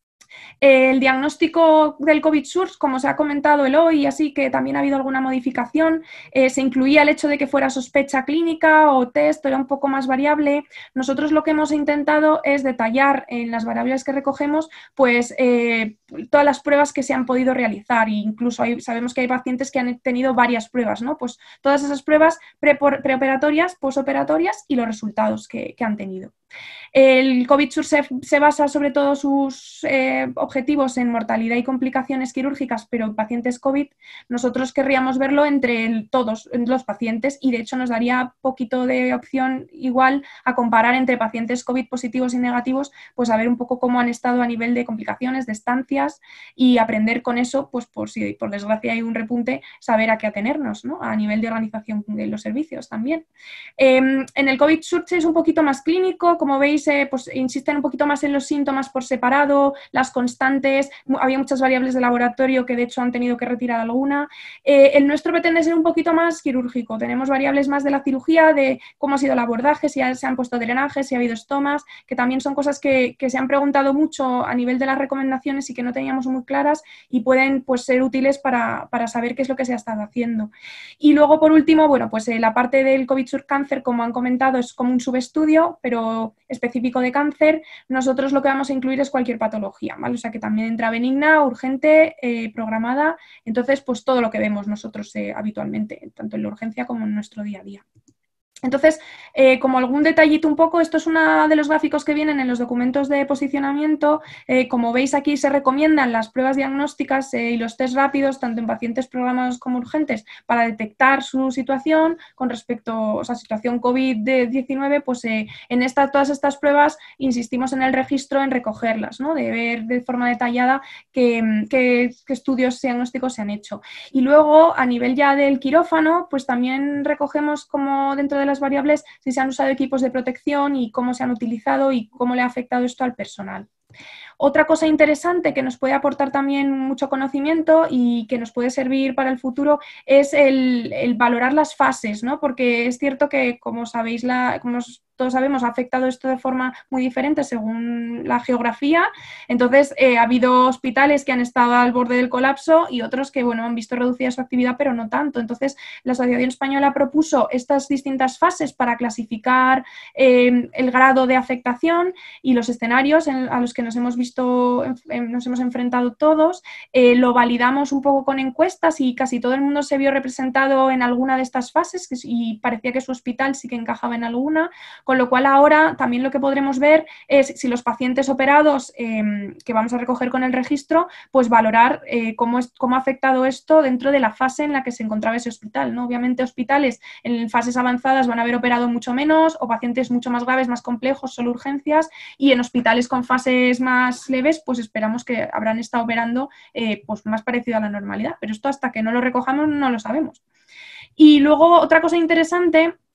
El diagnóstico del COVID SURT, como se ha comentado el hoy, así que también ha habido alguna modificación, eh, se incluía el hecho de que fuera sospecha clínica o test, era un poco más variable. Nosotros lo que hemos intentado es detallar en las variables que recogemos, pues eh, todas las pruebas que se han podido realizar, e incluso hay, sabemos que hay pacientes que han tenido varias pruebas, ¿no? Pues todas esas pruebas pre preoperatorias, posoperatorias y los resultados que, que han tenido. El COVID SURT se, se basa sobre todo sus eh, objetivos en mortalidad y complicaciones quirúrgicas, pero en pacientes COVID nosotros querríamos verlo entre el, todos los pacientes y de hecho nos daría poquito de opción igual a comparar entre pacientes COVID positivos y negativos, pues a ver un poco cómo han estado a nivel de complicaciones, de estancias y aprender con eso, pues por si por desgracia hay un repunte, saber a qué atenernos, ¿no? A nivel de organización de los servicios también. Eh, en el COVID SURT es un poquito más clínico, como veis, eh, pues insisten un poquito más en los síntomas por separado, las constantes, había muchas variables de laboratorio que de hecho han tenido que retirar alguna. Eh, el nuestro pretende ser un poquito más quirúrgico, tenemos variables más de la cirugía, de cómo ha sido el abordaje, si se han puesto drenajes, si ha habido estomas, que también son cosas que, que se han preguntado mucho a nivel de las recomendaciones y que no teníamos muy claras y pueden, pues, ser útiles para, para saber qué es lo que se ha estado haciendo. Y luego, por último, bueno, pues eh, la parte del COVID SURT cáncer, como han comentado, es como un subestudio, pero específico de cáncer. Nosotros lo que vamos a incluir es cualquier patología, ¿vale? O sea que también entra benigna, urgente, eh, programada, entonces pues todo lo que vemos nosotros eh, habitualmente, tanto en la urgencia como en nuestro día a día. Entonces, eh, como algún detallito un poco, esto es uno de los gráficos que vienen en los documentos de posicionamiento. Eh, como veis aquí se recomiendan las pruebas diagnósticas eh, y los test rápidos, tanto en pacientes programados como urgentes, para detectar su situación con respecto a esa situación COVID diecinueve, pues eh, en esta, todas estas pruebas insistimos en el registro, en recogerlas, ¿no? De ver de forma detallada qué, qué, qué estudios diagnósticos se han hecho. Y luego, a nivel ya del quirófano, pues también recogemos como dentro de las variables si se han usado equipos de protección y cómo se han utilizado y cómo le ha afectado esto al personal. Otra cosa interesante que nos puede aportar también mucho conocimiento y que nos puede servir para el futuro es el, el valorar las fases, ¿no? Porque es cierto que, como sabéis, la, como todos sabemos, ha afectado esto de forma muy diferente según la geografía. Entonces, eh, ha habido hospitales que han estado al borde del colapso y otros que, bueno, han visto reducida su actividad, pero no tanto. Entonces, la Asociación Española propuso estas distintas fases para clasificar eh, el grado de afectación y los escenarios en, a los que nos hemos visto nos hemos enfrentado todos, eh, lo validamos un poco con encuestas y casi todo el mundo se vio representado en alguna de estas fases y parecía que su hospital sí que encajaba en alguna, con lo cual ahora también lo que podremos ver es si los pacientes operados eh, que vamos a recoger con el registro, pues valorar eh, cómo, es, cómo ha afectado esto dentro de la fase en la que se encontraba ese hospital, ¿no? Obviamente hospitales en fases avanzadas van a haber operado mucho menos o pacientes mucho más graves, más complejos, solo urgencias, y en hospitales con fases más leves, pues esperamos que habrán estado operando eh, pues más parecido a la normalidad, pero esto hasta que no lo recojamos no lo sabemos. Y luego otra cosa interesante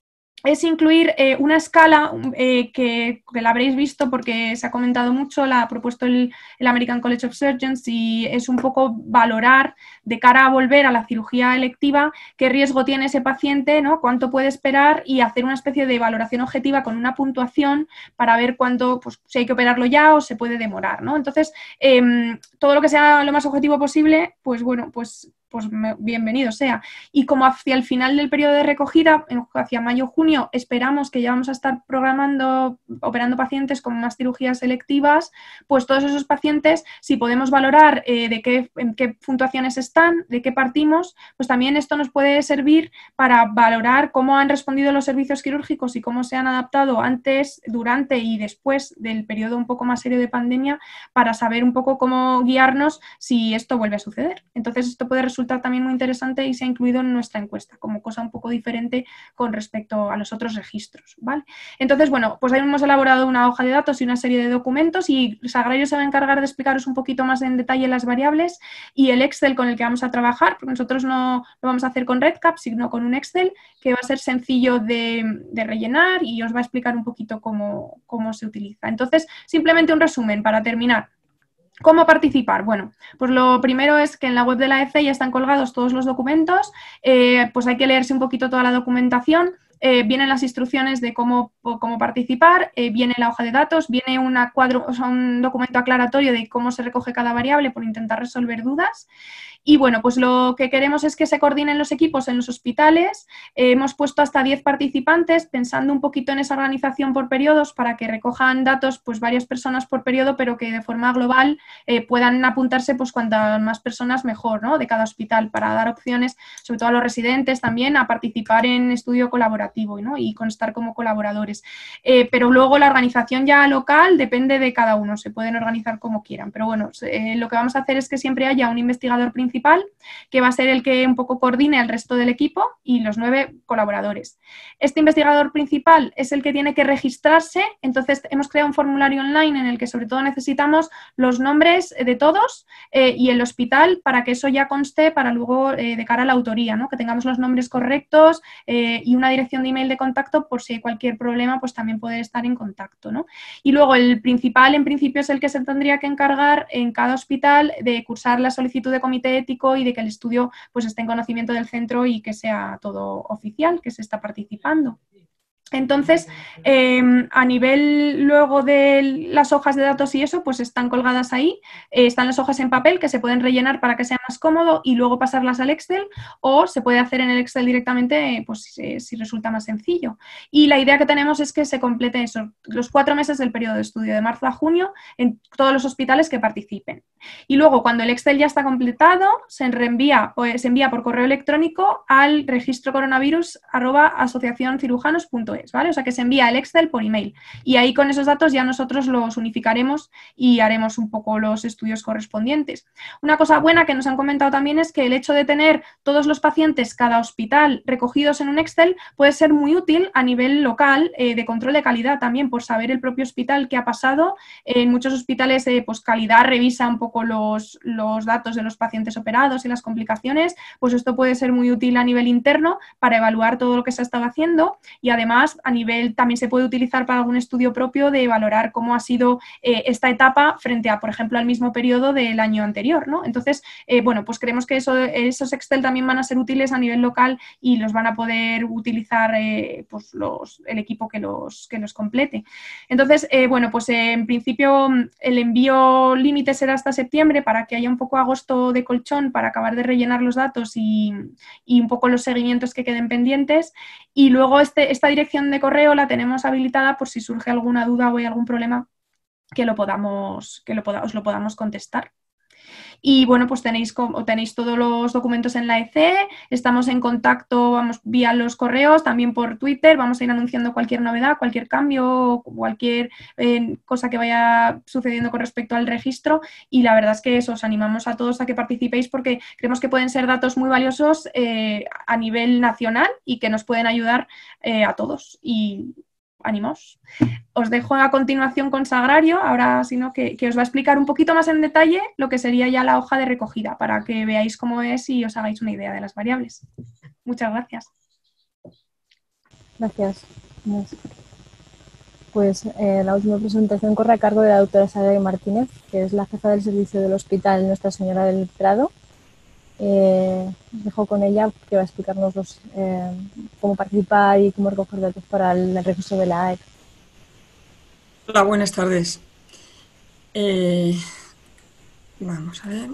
es incluir eh, una escala eh, que, que la habréis visto porque se ha comentado mucho, la ha propuesto el, el American College of Surgeons y es un poco valorar de cara a volver a la cirugía electiva qué riesgo tiene ese paciente, ¿no? Cuánto puede esperar y hacer una especie de valoración objetiva con una puntuación para ver cuánto, pues, si hay que operarlo ya o se puede demorar, ¿no? Entonces, eh, todo lo que sea lo más objetivo posible, pues bueno, pues pues bienvenido sea. Y como hacia el final del periodo de recogida, hacia mayo-junio, esperamos que ya vamos a estar programando, operando pacientes con más cirugías selectivas, pues todos esos pacientes, si podemos valorar eh, de qué, en qué puntuaciones están, de qué partimos, pues también esto nos puede servir para valorar cómo han respondido los servicios quirúrgicos y cómo se han adaptado antes, durante y después del periodo un poco más serio de pandemia, para saber un poco cómo guiarnos si esto vuelve a suceder. Entonces esto puede resultar también muy interesante y se ha incluido en nuestra encuesta como cosa un poco diferente con respecto a los otros registros, ¿vale? Entonces, bueno, pues ahí hemos elaborado una hoja de datos y una serie de documentos y Sagrario se va a encargar de explicaros un poquito más en detalle las variables y el Excel con el que vamos a trabajar, porque nosotros no lo vamos a hacer con REDCap, sino con un Excel que va a ser sencillo de, de rellenar y os va a explicar un poquito cómo, cómo se utiliza. Entonces, simplemente un resumen para terminar. ¿Cómo participar? Bueno, pues lo primero es que en la web de la E C ya están colgados todos los documentos, eh, pues hay que leerse un poquito toda la documentación, eh, vienen las instrucciones de cómo, cómo participar, eh, viene la hoja de datos, viene una cuadro, o sea, un documento aclaratorio de cómo se recoge cada variable por intentar resolver dudas. Y bueno, pues lo que queremos es que se coordinen los equipos en los hospitales. Eh, hemos puesto hasta diez participantes, pensando un poquito en esa organización por periodos para que recojan datos pues varias personas por periodo, pero que de forma global eh, puedan apuntarse pues cuantas más personas mejor, ¿no? De cada hospital, para dar opciones, sobre todo a los residentes también, a participar en estudio colaborativo, ¿no? Y constar como colaboradores. Eh, pero luego la organización ya local depende de cada uno, se pueden organizar como quieran. Pero bueno, eh, lo que vamos a hacer es que siempre haya un investigador principal que va a ser el que un poco coordine al resto del equipo y los nueve colaboradores. Este investigador principal es el que tiene que registrarse, entonces hemos creado un formulario online en el que sobre todo necesitamos los nombres de todos eh, y el hospital para que eso ya conste para luego eh, de cara a la autoría, ¿no? Que tengamos los nombres correctos eh, y una dirección de email de contacto por si hay cualquier problema, pues también poder estar en contacto, ¿no? Y luego el principal en principio es el que se tendría que encargar en cada hospital de cursar la solicitud de comité ético y de que el estudio pues esté en conocimiento del centro y que sea todo oficial, que se está participando. Entonces, eh, a nivel luego de las hojas de datos y eso, pues están colgadas ahí, eh, están las hojas en papel que se pueden rellenar para que sea más cómodo y luego pasarlas al Excel, o se puede hacer en el Excel directamente, pues si, si resulta más sencillo. Y la idea que tenemos es que se complete eso, los cuatro meses del periodo de estudio, de marzo a junio, en todos los hospitales que participen. Y luego, cuando el Excel ya está completado, se reenvía, pues, se envía por correo electrónico al registro coronavirus arroba asociación cirujanos punto es. ¿Vale? O sea que se envía el Excel por email y ahí con esos datos ya nosotros los unificaremos y haremos un poco los estudios correspondientes. Una cosa buena que nos han comentado también es que el hecho de tener todos los pacientes, cada hospital, recogidos en un Excel puede ser muy útil a nivel local eh, de control de calidad también, por saber el propio hospital qué ha pasado. En muchos hospitales eh, pues calidad revisa un poco los, los datos de los pacientes operados y las complicaciones, pues esto puede ser muy útil a nivel interno para evaluar todo lo que se ha estado haciendo y además a nivel también se puede utilizar para algún estudio propio de valorar cómo ha sido eh, esta etapa frente a, por ejemplo, al mismo periodo del año anterior, ¿no? Entonces, eh, bueno, pues creemos que eso, esos Excel también van a ser útiles a nivel local y los van a poder utilizar eh, pues los, el equipo que los, que los complete. Entonces, eh, bueno, pues eh, en principio el envío límite será hasta septiembre para que haya un poco agosto de colchón para acabar de rellenar los datos y, y un poco los seguimientos que queden pendientes. Y luego este, esta dirección de correo la tenemos habilitada por si surge alguna duda o hay algún problema que lo podamos, que lo poda, os lo podamos contestar. Y bueno, pues tenéis, tenéis todos los documentos en la E C, estamos en contacto, vamos vía los correos, también por Twitter, vamos a ir anunciando cualquier novedad, cualquier cambio, cualquier eh, cosa que vaya sucediendo con respecto al registro y la verdad es que eso, os animamos a todos a que participéis porque creemos que pueden ser datos muy valiosos eh, a nivel nacional y que nos pueden ayudar eh, a todos y ánimos. Os dejo a continuación con Sagrario, ahora sino que, que os va a explicar un poquito más en detalle lo que sería ya la hoja de recogida para que veáis cómo es y os hagáis una idea de las variables. Muchas gracias. Gracias, Inés. Pues eh, la última presentación corre a cargo de la doctora Sara Martínez, que es la jefa del servicio del Hospital Nuestra Señora del Prado. Eh, dejo con ella que va a explicarnos los, eh, cómo participar y cómo recoger datos para el, el registro de la A E C. Hola, buenas tardes. Eh, vamos a ver.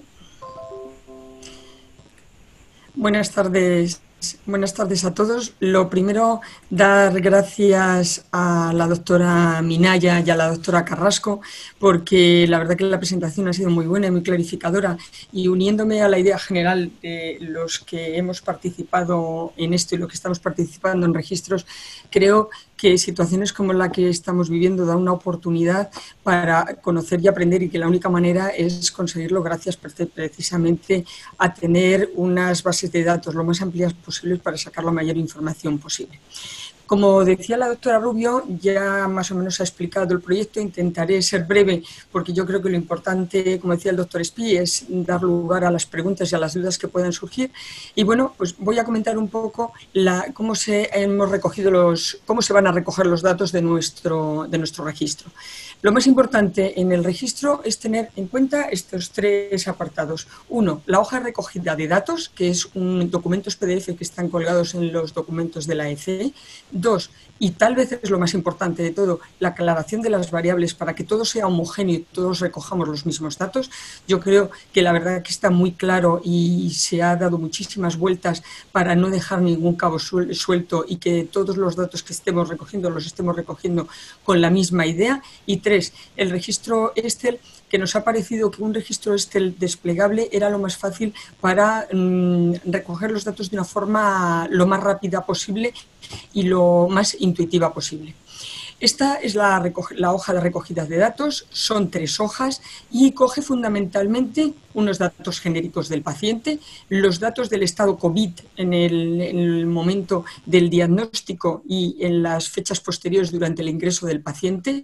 Buenas tardes. Buenas tardes a todos. Lo primero, dar gracias a la doctora Minaya y a la doctora Carrasco, porque la verdad que la presentación ha sido muy buena y muy clarificadora, y uniéndome a la idea general de los que hemos participado en esto y los que estamos participando en registros, creo que situaciones como la que estamos viviendo dan una oportunidad para conocer y aprender, y que la única manera es conseguirlo gracias precisamente a tener unas bases de datos lo más amplias posibles para sacar la mayor información posible. Como decía la doctora Rubio, ya más o menos ha explicado el proyecto. Intentaré ser breve porque yo creo que lo importante, como decía el doctor Espí, es dar lugar a las preguntas y a las dudas que puedan surgir. Y bueno, pues voy a comentar un poco la, cómo, se hemos recogido los, cómo se van a recoger los datos de nuestro, de nuestro registro. Lo más importante en el registro es tener en cuenta estos tres apartados. Uno, la hoja de recogida de datos, que es un documentos P D F que están colgados en los documentos de la A E C. Dos, y tal vez es lo más importante de todo, la aclaración de las variables para que todo sea homogéneo y todos recojamos los mismos datos. Yo creo que la verdad que está muy claro y se ha dado muchísimas vueltas para no dejar ningún cabo suelto y que todos los datos que estemos recogiendo los estemos recogiendo con la misma idea. Y tres, el registro Excel, que nos ha parecido que un registro Excel desplegable era lo más fácil para mmm, recoger los datos de una forma lo más rápida posible y lo más intuitiva posible. Esta es la, la hoja de recogida de datos, son tres hojas y coge fundamentalmente unos datos genéricos del paciente, los datos del estado COVID en el, en el momento del diagnóstico y en las fechas posteriores durante el ingreso del paciente,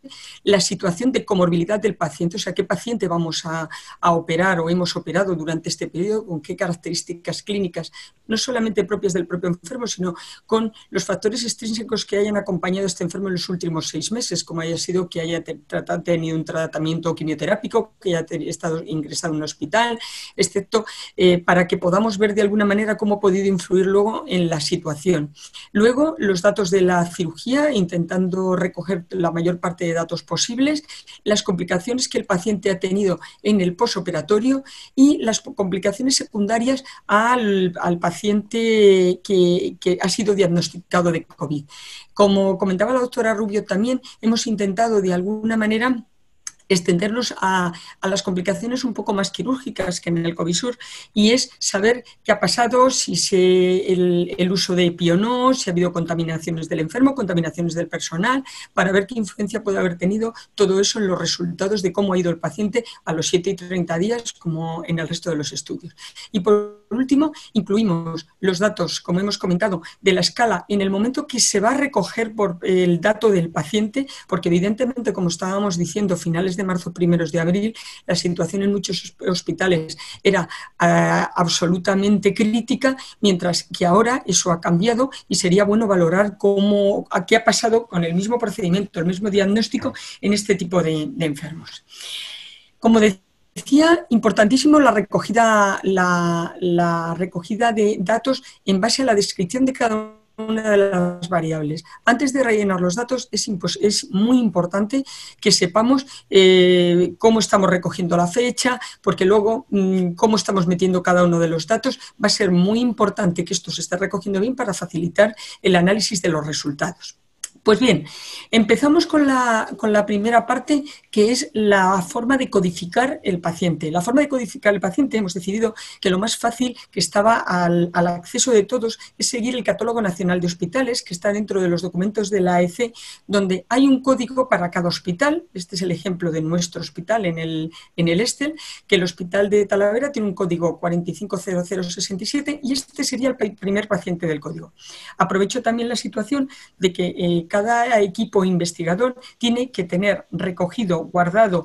la situación de comorbilidad del paciente, o sea, qué paciente vamos a, a operar o hemos operado durante este periodo, con qué características clínicas, no solamente propias del propio enfermo, sino con los factores extrínsecos que hayan acompañado a este enfermo en los últimos seis meses, como haya sido que haya tenido un tratamiento quimioterápico, que haya estado ingresado en un hospital, excepto eh, para que podamos ver de alguna manera cómo ha podido influir luego en la situación. Luego, los datos de la cirugía, intentando recoger la mayor parte de datos posibles, las complicaciones que el paciente ha tenido en el posoperatorio y las complicaciones secundarias al, al paciente que, que ha sido diagnosticado de COVID. Como comentaba la doctora Rubio, también hemos intentado de alguna manera extendernos a, a las complicaciones un poco más quirúrgicas que en el COVID-Sur, y es saber qué ha pasado, si se, el, el uso de EPI o no, si ha habido contaminaciones del enfermo, contaminaciones del personal, para ver qué influencia puede haber tenido todo eso en los resultados de cómo ha ido el paciente a los siete y treinta días, como en el resto de los estudios. Y por último, incluimos los datos, como hemos comentado, de la escala en el momento que se va a recoger por el dato del paciente, porque evidentemente, como estábamos diciendo, finales de marzo, primeros de abril, la situación en muchos hospitales era uh, absolutamente crítica, mientras que ahora eso ha cambiado y sería bueno valorar cómo, a qué ha pasado con el mismo procedimiento, el mismo diagnóstico en este tipo de, de enfermos. Como decía, Decía, importantísimo la recogida, la, la recogida de datos en base a la descripción de cada una de las variables. Antes de rellenar los datos es, es muy importante que sepamos eh, cómo estamos recogiendo la fecha, porque luego mmm, cómo estamos metiendo cada uno de los datos. Va a ser muy importante que esto se esté recogiendo bien para facilitar el análisis de los resultados. Pues bien, empezamos con la, con la primera parte, que es la forma de codificar el paciente. La forma de codificar el paciente, hemos decidido que lo más fácil que estaba al, al acceso de todos es seguir el Catálogo Nacional de Hospitales, que está dentro de los documentos de la A E C, donde hay un código para cada hospital. Este es el ejemplo de nuestro hospital en el, en el Excel, que el Hospital de Talavera tiene un código cuatro cinco cero cero seis siete y este sería el primer paciente del código. Aprovecho también la situación de que eh, cada cada equipo investigador tiene que tener recogido, guardado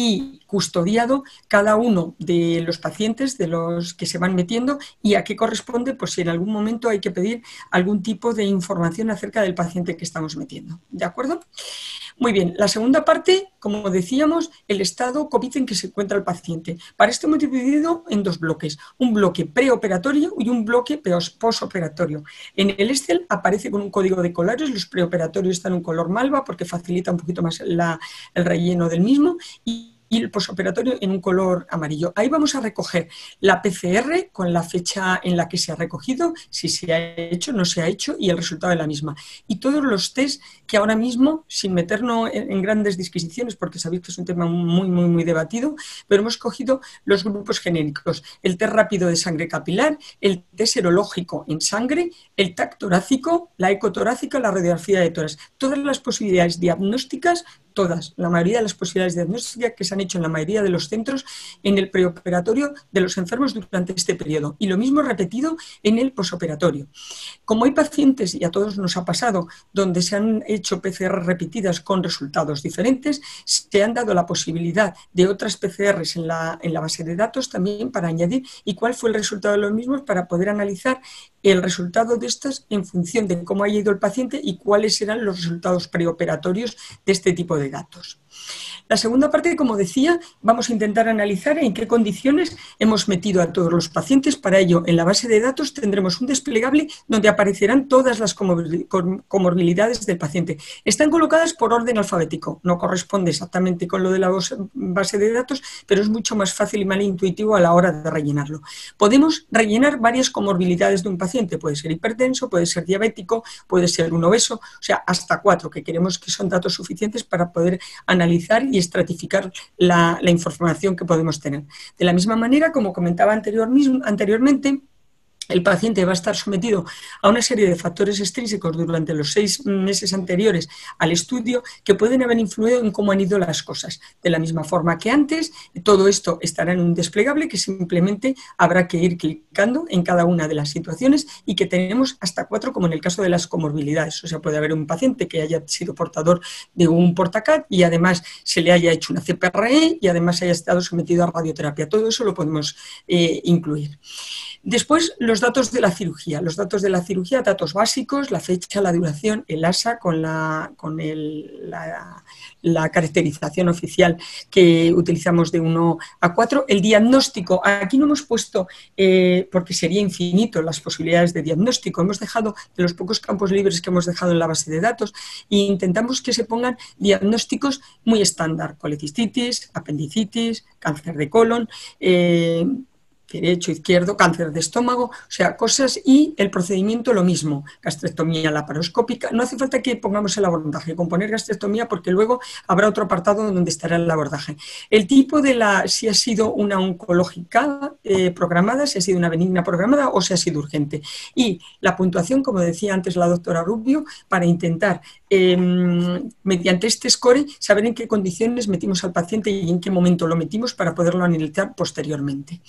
y custodiado cada uno de los pacientes, de los que se van metiendo, y a qué corresponde, pues si en algún momento hay que pedir algún tipo de información acerca del paciente que estamos metiendo. ¿De acuerdo? Muy bien, la segunda parte, como decíamos, el estado COVID en que se encuentra el paciente. Para esto hemos dividido en dos bloques, un bloque preoperatorio y un bloque posoperatorio. En el Excel aparece con un código de colores, los preoperatorios están en un color malva porque facilita un poquito más la, el relleno del mismo, y y el posoperatorio en un color amarillo. Ahí vamos a recoger la P C R con la fecha en la que se ha recogido, si se ha hecho, no se ha hecho y el resultado de la misma. Y todos los test que ahora mismo, sin meternos en, en grandes disquisiciones, porque sabéis que es un tema muy, muy, muy debatido, pero hemos cogido los grupos genéricos. El test rápido de sangre capilar, el test serológico en sangre, el T A C torácico, la ecotorácica, la radiografía de tórax. Todas las posibilidades diagnósticas, todas, la mayoría de las posibilidades diagnósticas que se han hecho en la mayoría de los centros en el preoperatorio de los enfermos durante este periodo. Y lo mismo repetido en el posoperatorio. Como hay pacientes, y a todos nos ha pasado, donde se han hecho P C R repetidas con resultados diferentes, se han dado la posibilidad de otras P C Rs en la, en la base de datos también para añadir y cuál fue el resultado de los mismos para poder analizar el resultado de estas en función de cómo haya ido el paciente y cuáles eran los resultados preoperatorios de este tipo de datos. La segunda parte, como decía, vamos a intentar analizar en qué condiciones hemos metido a todos los pacientes. Para ello, en la base de datos tendremos un desplegable donde aparecerán todas las comorbilidades del paciente. Están colocadas por orden alfabético, no corresponde exactamente con lo de la base de datos, pero es mucho más fácil y más intuitivo a la hora de rellenarlo. Podemos rellenar varias comorbilidades de un paciente, puede ser hipertenso, puede ser diabético, puede ser un obeso, o sea, hasta cuatro, que queremos que son datos suficientes para poder analizar y estratificar la, la información que podemos tener. De la misma manera, como comentaba anterior mismo, anteriormente, el paciente va a estar sometido a una serie de factores extrínsecos durante los seis meses anteriores al estudio que pueden haber influido en cómo han ido las cosas. De la misma forma que antes, todo esto estará en un desplegable que simplemente habrá que ir clicando en cada una de las situaciones y que tenemos hasta cuatro, como en el caso de las comorbilidades. O sea, puede haber un paciente que haya sido portador de un portacat y además se le haya hecho una C P R E y además haya estado sometido a radioterapia. Todo eso lo podemos eh, incluir. Después, los datos de la cirugía. Los datos de la cirugía, datos básicos, la fecha, la duración, el A S A con la, con el, la, la caracterización oficial que utilizamos de uno a cuatro. El diagnóstico, aquí no hemos puesto, eh, porque sería infinito las posibilidades de diagnóstico, hemos dejado de los pocos campos libres que hemos dejado en la base de datos e intentamos que se pongan diagnósticos muy estándar, colecistitis, apendicitis, cáncer de colon, eh, derecho, izquierdo, cáncer de estómago, o sea, cosas, y el procedimiento lo mismo, gastrectomía laparoscópica. No hace falta que pongamos el abordaje, con poner gastrectomía, porque luego habrá otro apartado donde estará el abordaje. El tipo de la, si ha sido una oncológica eh, programada, si ha sido una benigna programada o si ha sido urgente. Y la puntuación, como decía antes la doctora Rubio, para intentar, eh, mediante este score, saber en qué condiciones metimos al paciente y en qué momento lo metimos para poderlo analizar posteriormente.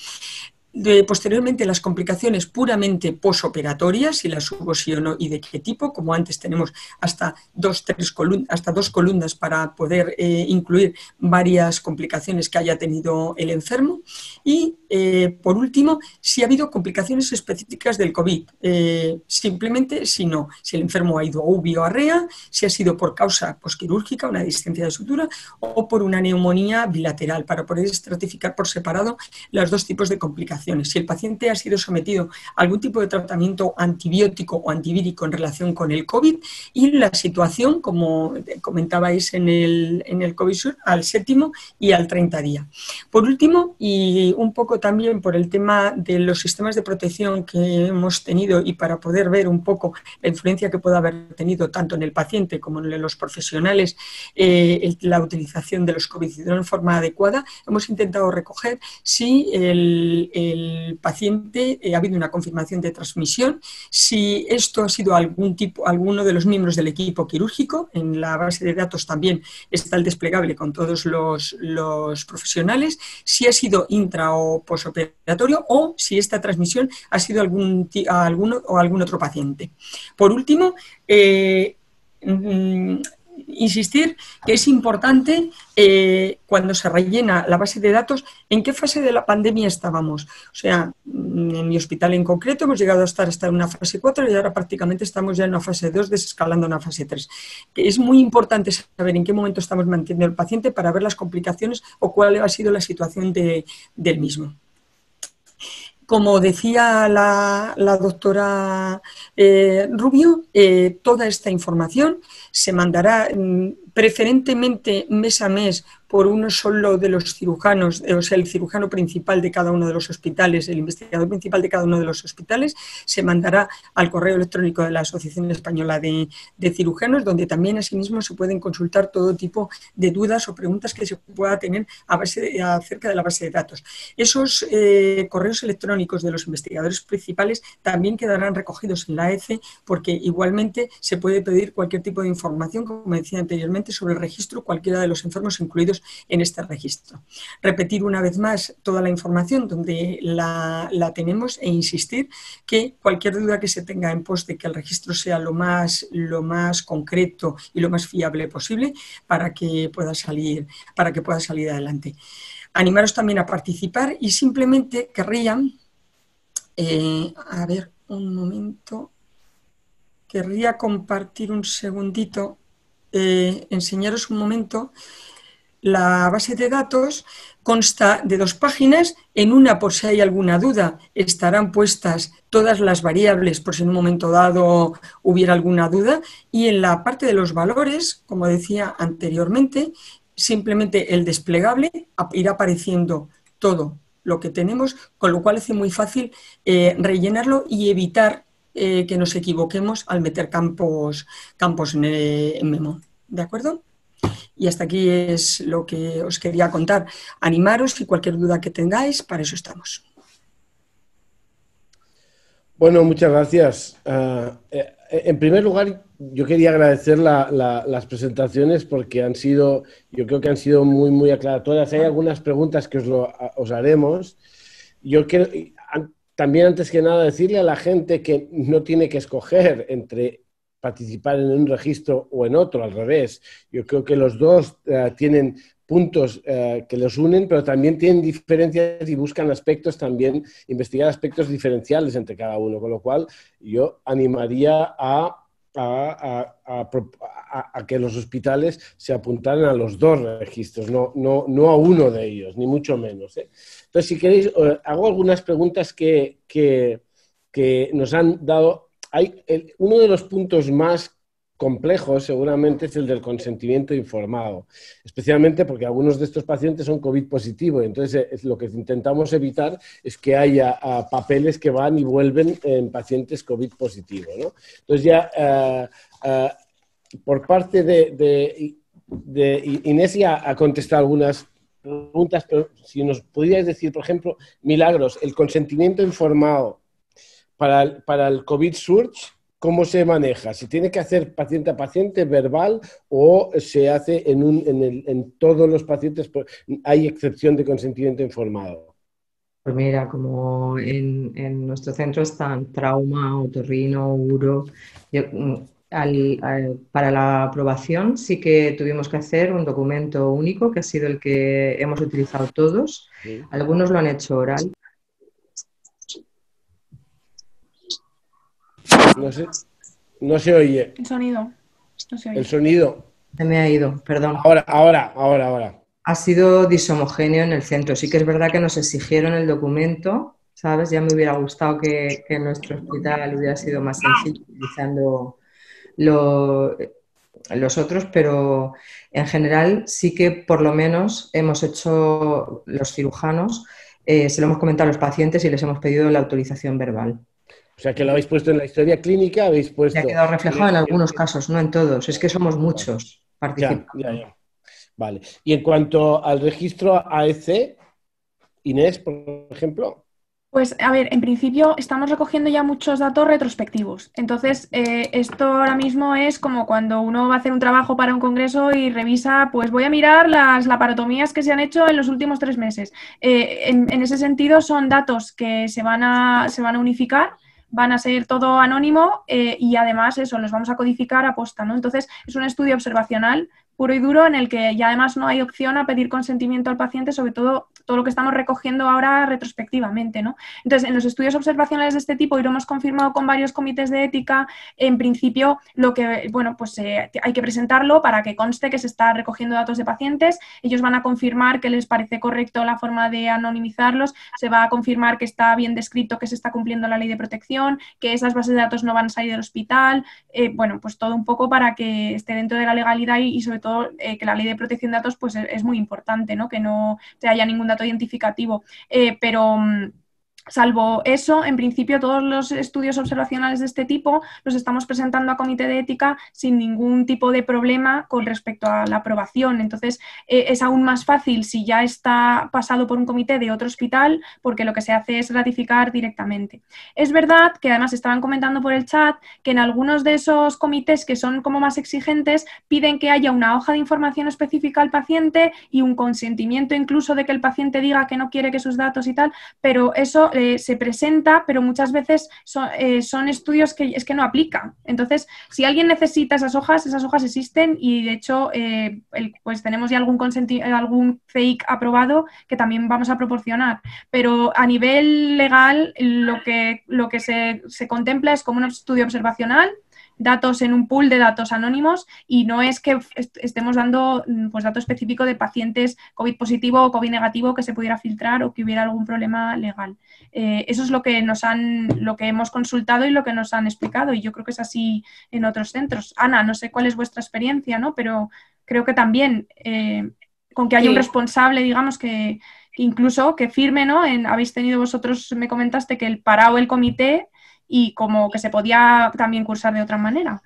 De, posteriormente, las complicaciones puramente posoperatorias, si las hubo sí o no y de qué tipo, como antes tenemos hasta dos, tres columnas, hasta dos columnas para poder eh, incluir varias complicaciones que haya tenido el enfermo. Y, eh, por último, si ha habido complicaciones específicas del COVID, eh, simplemente si no, si el enfermo ha ido a U B I o a R E A, si ha sido por causa posquirúrgica, una discencia de sutura, o por una neumonía bilateral, para poder estratificar por separado los dos tipos de complicaciones. Si el paciente ha sido sometido a algún tipo de tratamiento antibiótico o antivírico en relación con el COVID y la situación, como comentabais en el, en el COVID Sur, al séptimo y al treinta día. Por último, y un poco también por el tema de los sistemas de protección que hemos tenido y para poder ver un poco la influencia que puede haber tenido tanto en el paciente como en los profesionales, eh, el, la utilización de los COVID en forma adecuada, hemos intentado recoger si el, el el paciente eh, ha habido una confirmación de transmisión, si esto ha sido algún tipo, alguno de los miembros del equipo quirúrgico. En la base de datos también está el desplegable con todos los, los profesionales, si ha sido intra o posoperatorio o si esta transmisión ha sido algún, a alguno o algún otro paciente. Por último, eh, mmm, insistir que es importante eh, cuando se rellena la base de datos en qué fase de la pandemia estábamos. O sea, en mi hospital en concreto hemos llegado a estar hasta en una fase cuatro y ahora prácticamente estamos ya en una fase dos, desescalando a una fase tres. Que es muy importante saber en qué momento estamos manteniendo el paciente para ver las complicaciones o cuál ha sido la situación de, del mismo. Como decía la, la doctora eh, Rubio, eh, toda esta información se mandará mm, preferentemente mes a mes por uno solo de los cirujanos, o sea, el cirujano principal de cada uno de los hospitales, el investigador principal de cada uno de los hospitales, se mandará al correo electrónico de la Asociación Española de, de Cirujanos, donde también asimismo se pueden consultar todo tipo de dudas o preguntas que se pueda tener a base de, acerca de la base de datos. Esos eh, correos electrónicos de los investigadores principales también quedarán recogidos en la E C E, porque igualmente se puede pedir cualquier tipo de información, como decía anteriormente, sobre el registro, cualquiera de los enfermos incluidos en este registro. Repetir una vez más toda la información donde la, la tenemos e insistir que cualquier duda que se tenga en pos de que el registro sea lo más, lo más concreto y lo más fiable posible para que pueda salir, para que pueda salir adelante. Animaros también a participar y simplemente querría, eh, a ver, un momento, querría compartir un segundito, eh, enseñaros un momento. La base de datos consta de dos páginas, en una por si hay alguna duda estarán puestas todas las variables por si en un momento dado hubiera alguna duda, y en la parte de los valores, como decía anteriormente, simplemente el desplegable irá apareciendo todo lo que tenemos, con lo cual hace muy fácil eh, rellenarlo y evitar eh, que nos equivoquemos al meter campos, campos en, eh, en Memo. ¿De acuerdo? Y hasta aquí es lo que os quería contar. Animaros y cualquier duda que tengáis, para eso estamos. Bueno, muchas gracias. Uh, eh, en primer lugar, yo quería agradecer la, la, las presentaciones porque han sido, yo creo que han sido muy, muy aclaratorias. Hay algunas preguntas que os, lo, os haremos. Yo quiero también, antes que nada, decirle a la gente que no tiene que escoger entre participar en un registro o en otro, al revés. Yo creo que los dos uh, tienen puntos uh, que los unen, pero también tienen diferencias y buscan aspectos también, investigar aspectos diferenciales entre cada uno, con lo cual yo animaría a, a, a, a, a, a que los hospitales se apuntaran a los dos registros, no, no, no a uno de ellos, ni mucho menos, ¿eh? Entonces, si queréis, uh, hago algunas preguntas que, que, que nos han dado. Hay el, uno de los puntos más complejos seguramente es el del consentimiento informado, especialmente porque algunos de estos pacientes son COVID positivo, entonces es lo que intentamos evitar es que haya uh, papeles que van y vuelven en pacientes COVID positivo, ¿no? Entonces ya uh, uh, por parte de, de, de Inés ya ha contestado algunas preguntas, pero si nos pudierais decir, por ejemplo, Milagros, el consentimiento informado Para el, para el COVID Surge, ¿cómo se maneja? ¿Se tiene que hacer paciente a paciente, verbal, o se hace en, un, en, el, en todos los pacientes? ¿Hay excepción de consentimiento informado? Pues mira, como en, en nuestro centro están trauma, otorrino, uro, yo, al, al, para la aprobación sí que tuvimos que hacer un documento único, que ha sido el que hemos utilizado todos. Sí. Algunos lo han hecho oral. No se, no se oye. El sonido. No se oye. El sonido. Se me ha ido, perdón. Ahora, ahora, ahora, ahora. Ha sido dishomogéneo en el centro. Sí que es verdad que nos exigieron el documento, ¿sabes? Ya me hubiera gustado que, que en nuestro hospital hubiera sido más sencillo utilizando lo, los otros, pero en general sí que por lo menos hemos hecho los cirujanos, eh, se lo hemos comentado a los pacientes y les hemos pedido la autorización verbal. O sea, que lo habéis puesto en la historia clínica, habéis puesto... Se ha quedado reflejado en algunos casos, no en todos. Es que somos muchos participando. Ya, ya, ya. Vale. Y en cuanto al registro A E C, Inés, por ejemplo... Pues, a ver, en principio estamos recogiendo ya muchos datos retrospectivos. Entonces, eh, esto ahora mismo es como cuando uno va a hacer un trabajo para un congreso y revisa, pues voy a mirar las laparotomías que se han hecho en los últimos tres meses. Eh, en, en ese sentido, son datos que se van a, se van a unificar van a ser todo anónimo eh, y además eso, los vamos a codificar a posta, ¿no? Entonces es un estudio observacional puro y duro en el que ya además no hay opción a pedir consentimiento al paciente, sobre todo todo lo que estamos recogiendo ahora retrospectivamente, ¿no? Entonces, en los estudios observacionales de este tipo, y lo hemos confirmado con varios comités de ética, en principio lo que, bueno, pues eh, hay que presentarlo para que conste que se está recogiendo datos de pacientes, ellos van a confirmar que les parece correcto la forma de anonimizarlos, se va a confirmar que está bien descrito, que se está cumpliendo la ley de protección, que esas bases de datos no van a salir del hospital, eh, bueno, pues todo un poco para que esté dentro de la legalidad y, y sobre todo eh, que la ley de protección de datos pues es, es muy importante, ¿no? Que no se haya ningún dato identificativo, eh, pero salvo eso, en principio todos los estudios observacionales de este tipo los estamos presentando a comité de ética sin ningún tipo de problema con respecto a la aprobación. Entonces eh, es aún más fácil si ya está pasado por un comité de otro hospital, porque lo que se hace es ratificar directamente. Es verdad que además estaban comentando por el chat que en algunos de esos comités que son como más exigentes piden que haya una hoja de información específica al paciente y un consentimiento incluso de que el paciente diga que no quiere que sus datos y tal, pero eso Eh, se presenta, pero muchas veces son, eh, son estudios que es que no aplican. Entonces, si alguien necesita esas hojas, esas hojas existen y de hecho eh, el, pues tenemos ya algún, algún C I C aprobado que también vamos a proporcionar. Pero a nivel legal lo que, lo que se, se contempla es como un estudio observacional, datos en un pool de datos anónimos y no es que est estemos dando pues, datos específicos de pacientes COVID positivo o COVID negativo que se pudiera filtrar o que hubiera algún problema legal. Eh, eso es lo que nos han, lo que hemos consultado y lo que nos han explicado y yo creo que es así en otros centros. Ana, no sé cuál es vuestra experiencia, ¿no? Pero creo que también eh, con que haya sí. un responsable, digamos, que, que incluso que firme, ¿no? En, habéis tenido vosotros, me comentaste que el parado el comité y como que se podía también cursar de otra manera.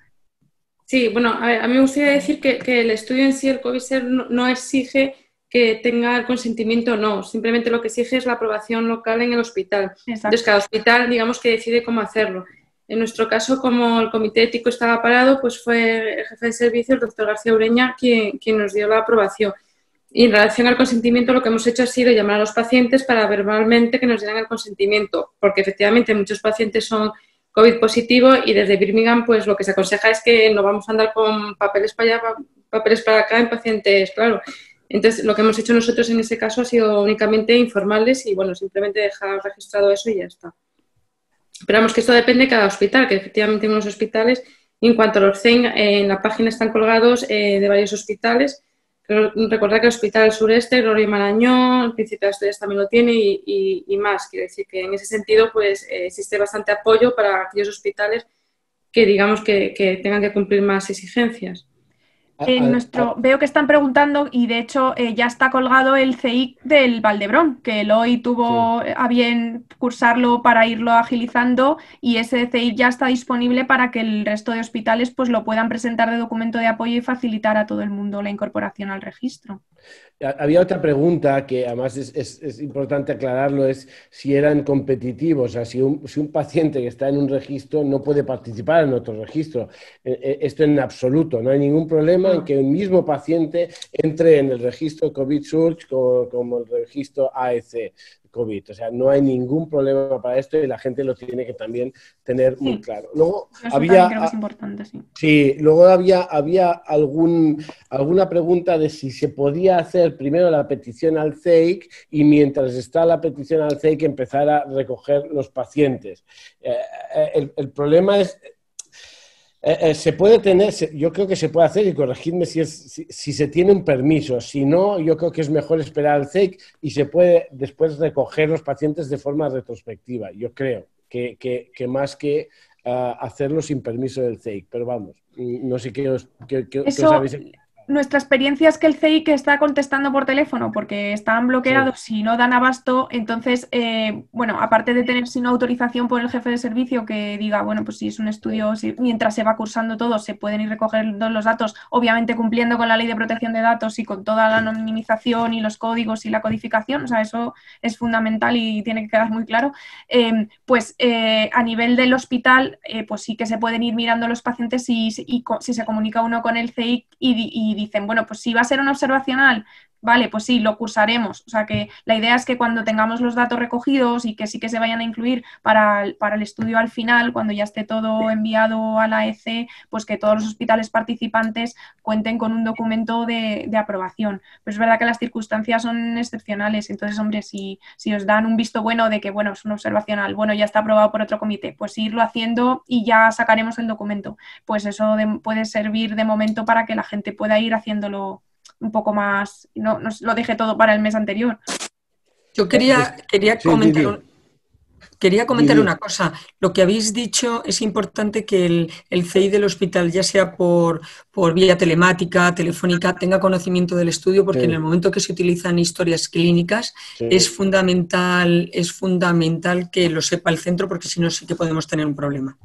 Sí, bueno, a ver, a mí me gustaría decir que, que el estudio en sí, el COVISER, no, no exige que tenga el consentimiento o no, simplemente lo que exige es la aprobación local en el hospital. Exacto. Entonces, cada hospital, digamos que decide cómo hacerlo. En nuestro caso, como el comité ético estaba parado, pues fue el jefe de servicio, el doctor García Ureña, quien, quien nos dio la aprobación. Y en relación al consentimiento, lo que hemos hecho ha sido llamar a los pacientes para verbalmente que nos dieran el consentimiento, porque efectivamente muchos pacientes son COVID positivo y desde Birmingham pues lo que se aconseja es que no vamos a andar con papeles para allá, papeles para acá en pacientes, claro. Entonces, lo que hemos hecho nosotros en ese caso ha sido únicamente informarles y, bueno, simplemente dejar registrado eso y ya está. Esperamos que esto depende de cada hospital, que efectivamente en unos hospitales, y en cuanto a los C E N, en la página están colgados eh, de varios hospitales. Recordad que el Hospital del Sureste, Gloria Marañón, el Príncipe de Asturias también lo tiene y, y, y más. Quiero decir que en ese sentido pues eh, existe bastante apoyo para aquellos hospitales que digamos que, que tengan que cumplir más exigencias. En nuestro, veo que están preguntando y de hecho eh, ya está colgado el C I C del Valdebrón, que el hoy tuvo sí. a bien cursarlo para irlo agilizando y ese C I C ya está disponible para que el resto de hospitales pues lo puedan presentar de documento de apoyo y facilitar a todo el mundo la incorporación al registro. Había otra pregunta que además es, es, es importante aclararlo, es si eran competitivos, o sea, si un, si un paciente que está en un registro no puede participar en otro registro. Esto en absoluto, no hay ningún problema en que el mismo paciente entre en el registro COVID Surge como, como el registro A E C COVID. O sea, no hay ningún problema para esto y la gente lo tiene que también tener sí. muy claro. Luego Eso había, creo que es importante, sí. Sí, luego había, había algún, alguna pregunta de si se podía hacer primero la petición al C I C y mientras está la petición al C I C empezar a recoger los pacientes. Eh, el, el problema es... Eh, eh, se puede tener, se, yo creo que se puede hacer y corregidme si, es, si, si se tiene un permiso. Si no, yo creo que es mejor esperar al C I C y se puede después recoger los pacientes de forma retrospectiva. Yo creo que, que, que más que uh, hacerlo sin permiso del C I C. Pero vamos, no sé qué os, qué, qué, Eso... qué os habéis... Nuestra experiencia es que el C I C está contestando por teléfono porque están bloqueados sí. y no dan abasto. Entonces, eh, bueno, aparte de tener sin autorización por el jefe de servicio que diga, bueno, pues si es un estudio, si, mientras se va cursando todo, se pueden ir recogiendo los datos, obviamente cumpliendo con la ley de protección de datos y con toda la anonimización y los códigos y la codificación, o sea, eso es fundamental y tiene que quedar muy claro. Eh, pues eh, a nivel del hospital, eh, pues sí que se pueden ir mirando los pacientes y, y, y si se comunica uno con el C I C y, y dicen, bueno, pues si va a ser una observacional, vale, pues sí, lo cursaremos. O sea que la idea es que cuando tengamos los datos recogidos y que sí que se vayan a incluir para, para el estudio al final, cuando ya esté todo enviado a la E C, pues que todos los hospitales participantes cuenten con un documento de, de aprobación. Pero es verdad que las circunstancias son excepcionales, entonces, hombre, si, si os dan un visto bueno de que, bueno, es un observacional, bueno, ya está aprobado por otro comité, pues irlo haciendo y ya sacaremos el documento. Pues eso de, puede servir de momento para que la gente pueda ir haciéndolo un poco más, no, no lo deje todo para el mes anterior. Yo quería, quería Sí, comentar, Didi. un- quería comentar Didi. una cosa. Lo que habéis dicho es importante que el, el C I del hospital, ya sea por, por vía telemática, telefónica, tenga conocimiento del estudio, porque Sí. en el momento que se utilizan historias clínicas Sí. es fundamental, es fundamental que lo sepa el centro, porque si no sí que podemos tener un problema.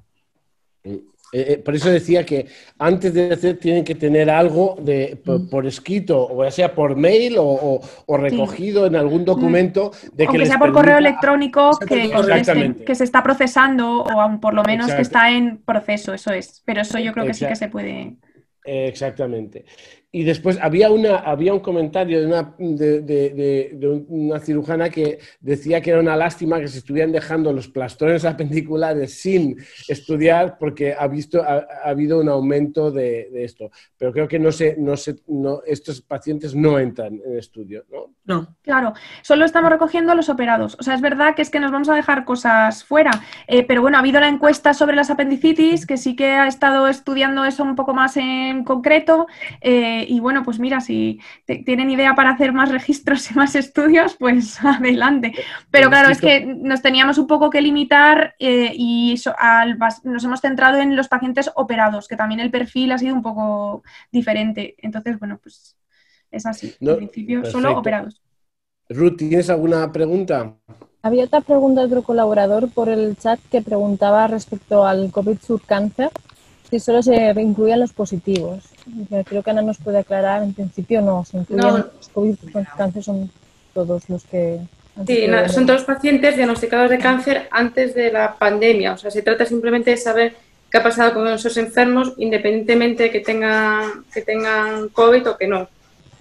Eh, eh, por eso decía que antes de hacer tienen que tener algo de, por, por escrito, o ya sea por mail o, o- o recogido en algún documento de que Aunque les sea por correo permita- electrónico, que, Exactamente. que, que se está procesando o aún por lo menos que Exacto. está en proceso, eso es. Pero eso yo creo que sí que Exacto. se puede... Eh, Exactamente. Y después había, una, había un comentario de una, de, de- de- de una cirujana que decía que era una lástima que se estuvieran dejando los plastones apendiculares sin estudiar porque ha, visto, ha, ha habido un aumento de, de esto. Pero creo que no se, no se, no, estos pacientes no entran en estudio, ¿no? No. Claro, solo estamos recogiendo a los operados. O sea, es verdad que es que nos vamos a dejar cosas fuera. Eh, pero bueno, ha habido la encuesta sobre las apendicitis, que sí que ha estado estudiando eso un poco más en concreto. Eh, y bueno, pues mira, si te- tienen idea para hacer más registros y más estudios, pues adelante. Pero claro, es que nos teníamos un poco que limitar eh, y so- al bas- nos hemos centrado en los pacientes operados, que también el perfil ha sido un poco diferente. Entonces, bueno, pues es así. No, En principio, solo perfecto. operados. Ruth, ¿tienes alguna pregunta? Había otra pregunta de otro colaborador por el chat que preguntaba respecto al COVID surcáncer, si solo se incluían los positivos. Yo creo que Ana nos puede aclarar, en principio no, se incluyen No. los COVID surcáncer, son todos los que... han Sí, sido- nada, son todos pacientes diagnosticados de cáncer antes de la pandemia. O sea, se trata simplemente de saber qué ha pasado con esos enfermos, independientemente de que tengan, que tengan COVID o que no.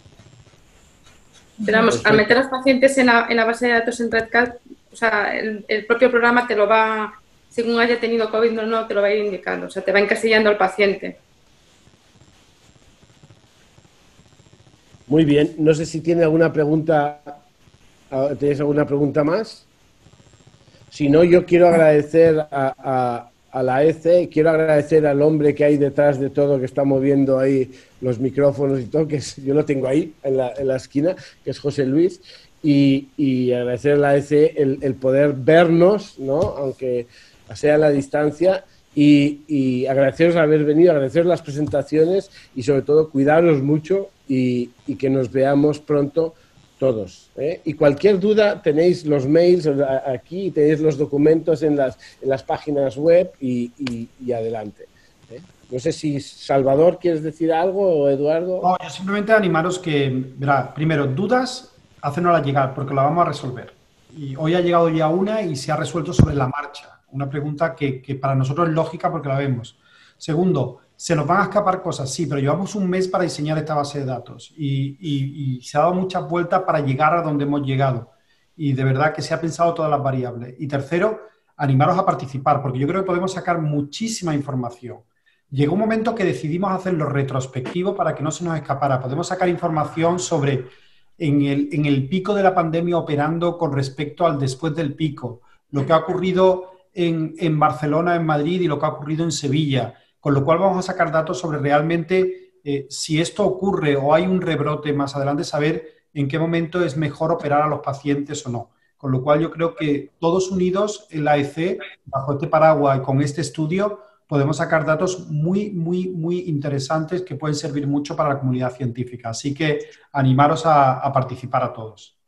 Pero vamos, al meter a los pacientes en la, en la base de datos en RedCat, o sea, el, el propio programa te lo va, según haya tenido COVID o no, te lo va a ir indicando. O sea, te va encasillando al paciente. Muy bien. No sé si tiene alguna pregunta. ¿Tenéis alguna pregunta más? Si no, yo quiero agradecer a, a, a la E C, quiero agradecer al hombre que hay detrás de todo, que está moviendo ahí los micrófonos y todo, que es, yo lo tengo ahí en la, en la esquina, que es José Luis, y, y agradecer a la E C el, el poder vernos, ¿no? Aunque sea a la distancia, y, y agradeceros haber venido, agradeceros las presentaciones y sobre todo cuidaros mucho y, y que nos veamos pronto todos, ¿eh? Y cualquier duda tenéis los mails aquí, tenéis los documentos en las, en las páginas web y, y, y adelante, ¿eh? No sé si Salvador quieres decir algo o Eduardo. No, yo simplemente animaros que, verá, primero, dudas, hacérnoslas llegar porque la vamos a resolver. Y hoy ha llegado ya una y se ha resuelto sobre la marcha. Una pregunta que, que para nosotros es lógica porque la vemos. Segundo, se nos van a escapar cosas, sí, pero llevamos un mes para diseñar esta base de datos y, y, y se ha dado muchas vueltas para llegar a donde hemos llegado. Y de verdad que se ha pensado todas las variables. Y tercero, animaros a participar, porque yo creo que podemos sacar muchísima información. Llegó un momento que decidimos hacerlo retrospectivo para que no se nos escapara. Podemos sacar información sobre en el, en el pico de la pandemia operando con respecto al después del pico, lo que ha ocurrido en, en Barcelona, en Madrid y lo que ha ocurrido en Sevilla. Con lo cual vamos a sacar datos sobre realmente eh, si esto ocurre o hay un rebrote más adelante, saber en qué momento es mejor operar a los pacientes o no. Con lo cual yo creo que todos unidos en la E C, bajo este paraguas y con este estudio, podemos sacar datos muy, muy, muy interesantes que pueden servir mucho para la comunidad científica. Así que animaros a, a participar a todos.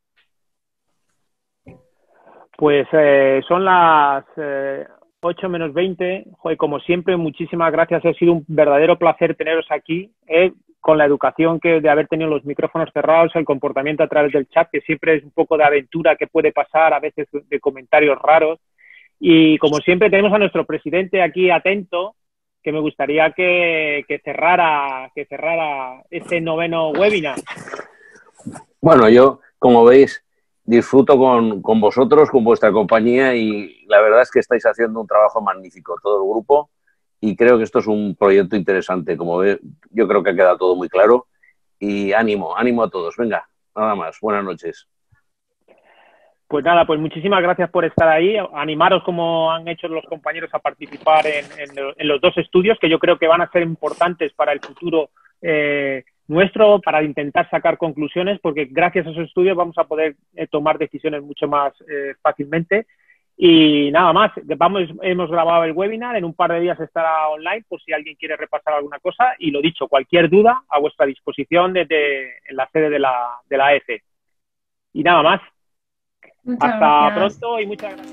Pues eh, son las... Eh... ocho menos veinte, joder, como siempre, muchísimas gracias, ha sido un verdadero placer teneros aquí, eh, con la educación que de haber tenido los micrófonos cerrados, el comportamiento a través del chat, que siempre es un poco de aventura que puede pasar, a veces de comentarios raros, y como siempre tenemos a nuestro presidente aquí atento, que me gustaría que, que cerrara, que cerrara este noveno webinar. Bueno, yo, como veis, disfruto con, con vosotros, con vuestra compañía y la verdad es que estáis haciendo un trabajo magnífico, todo el grupo, y creo que esto es un proyecto interesante. Como veis, yo creo que ha quedado todo muy claro y ánimo, ánimo a todos. Venga, nada más. Buenas noches. Pues nada, pues muchísimas gracias por estar ahí. Animaros, como han hecho los compañeros, a participar en, en, en los dos estudios, que yo creo que van a ser importantes para el futuro eh, nuestro, para intentar sacar conclusiones, porque gracias a esos estudios vamos a poder eh, tomar decisiones mucho más eh, fácilmente. Y nada más, vamos, hemos grabado el webinar, en un par de días estará online por si alguien quiere repasar alguna cosa. Y lo dicho, cualquier duda a vuestra disposición desde en la sede de la, de la A E C E. Y nada más. Muchas Hasta gracias. pronto y muchas gracias.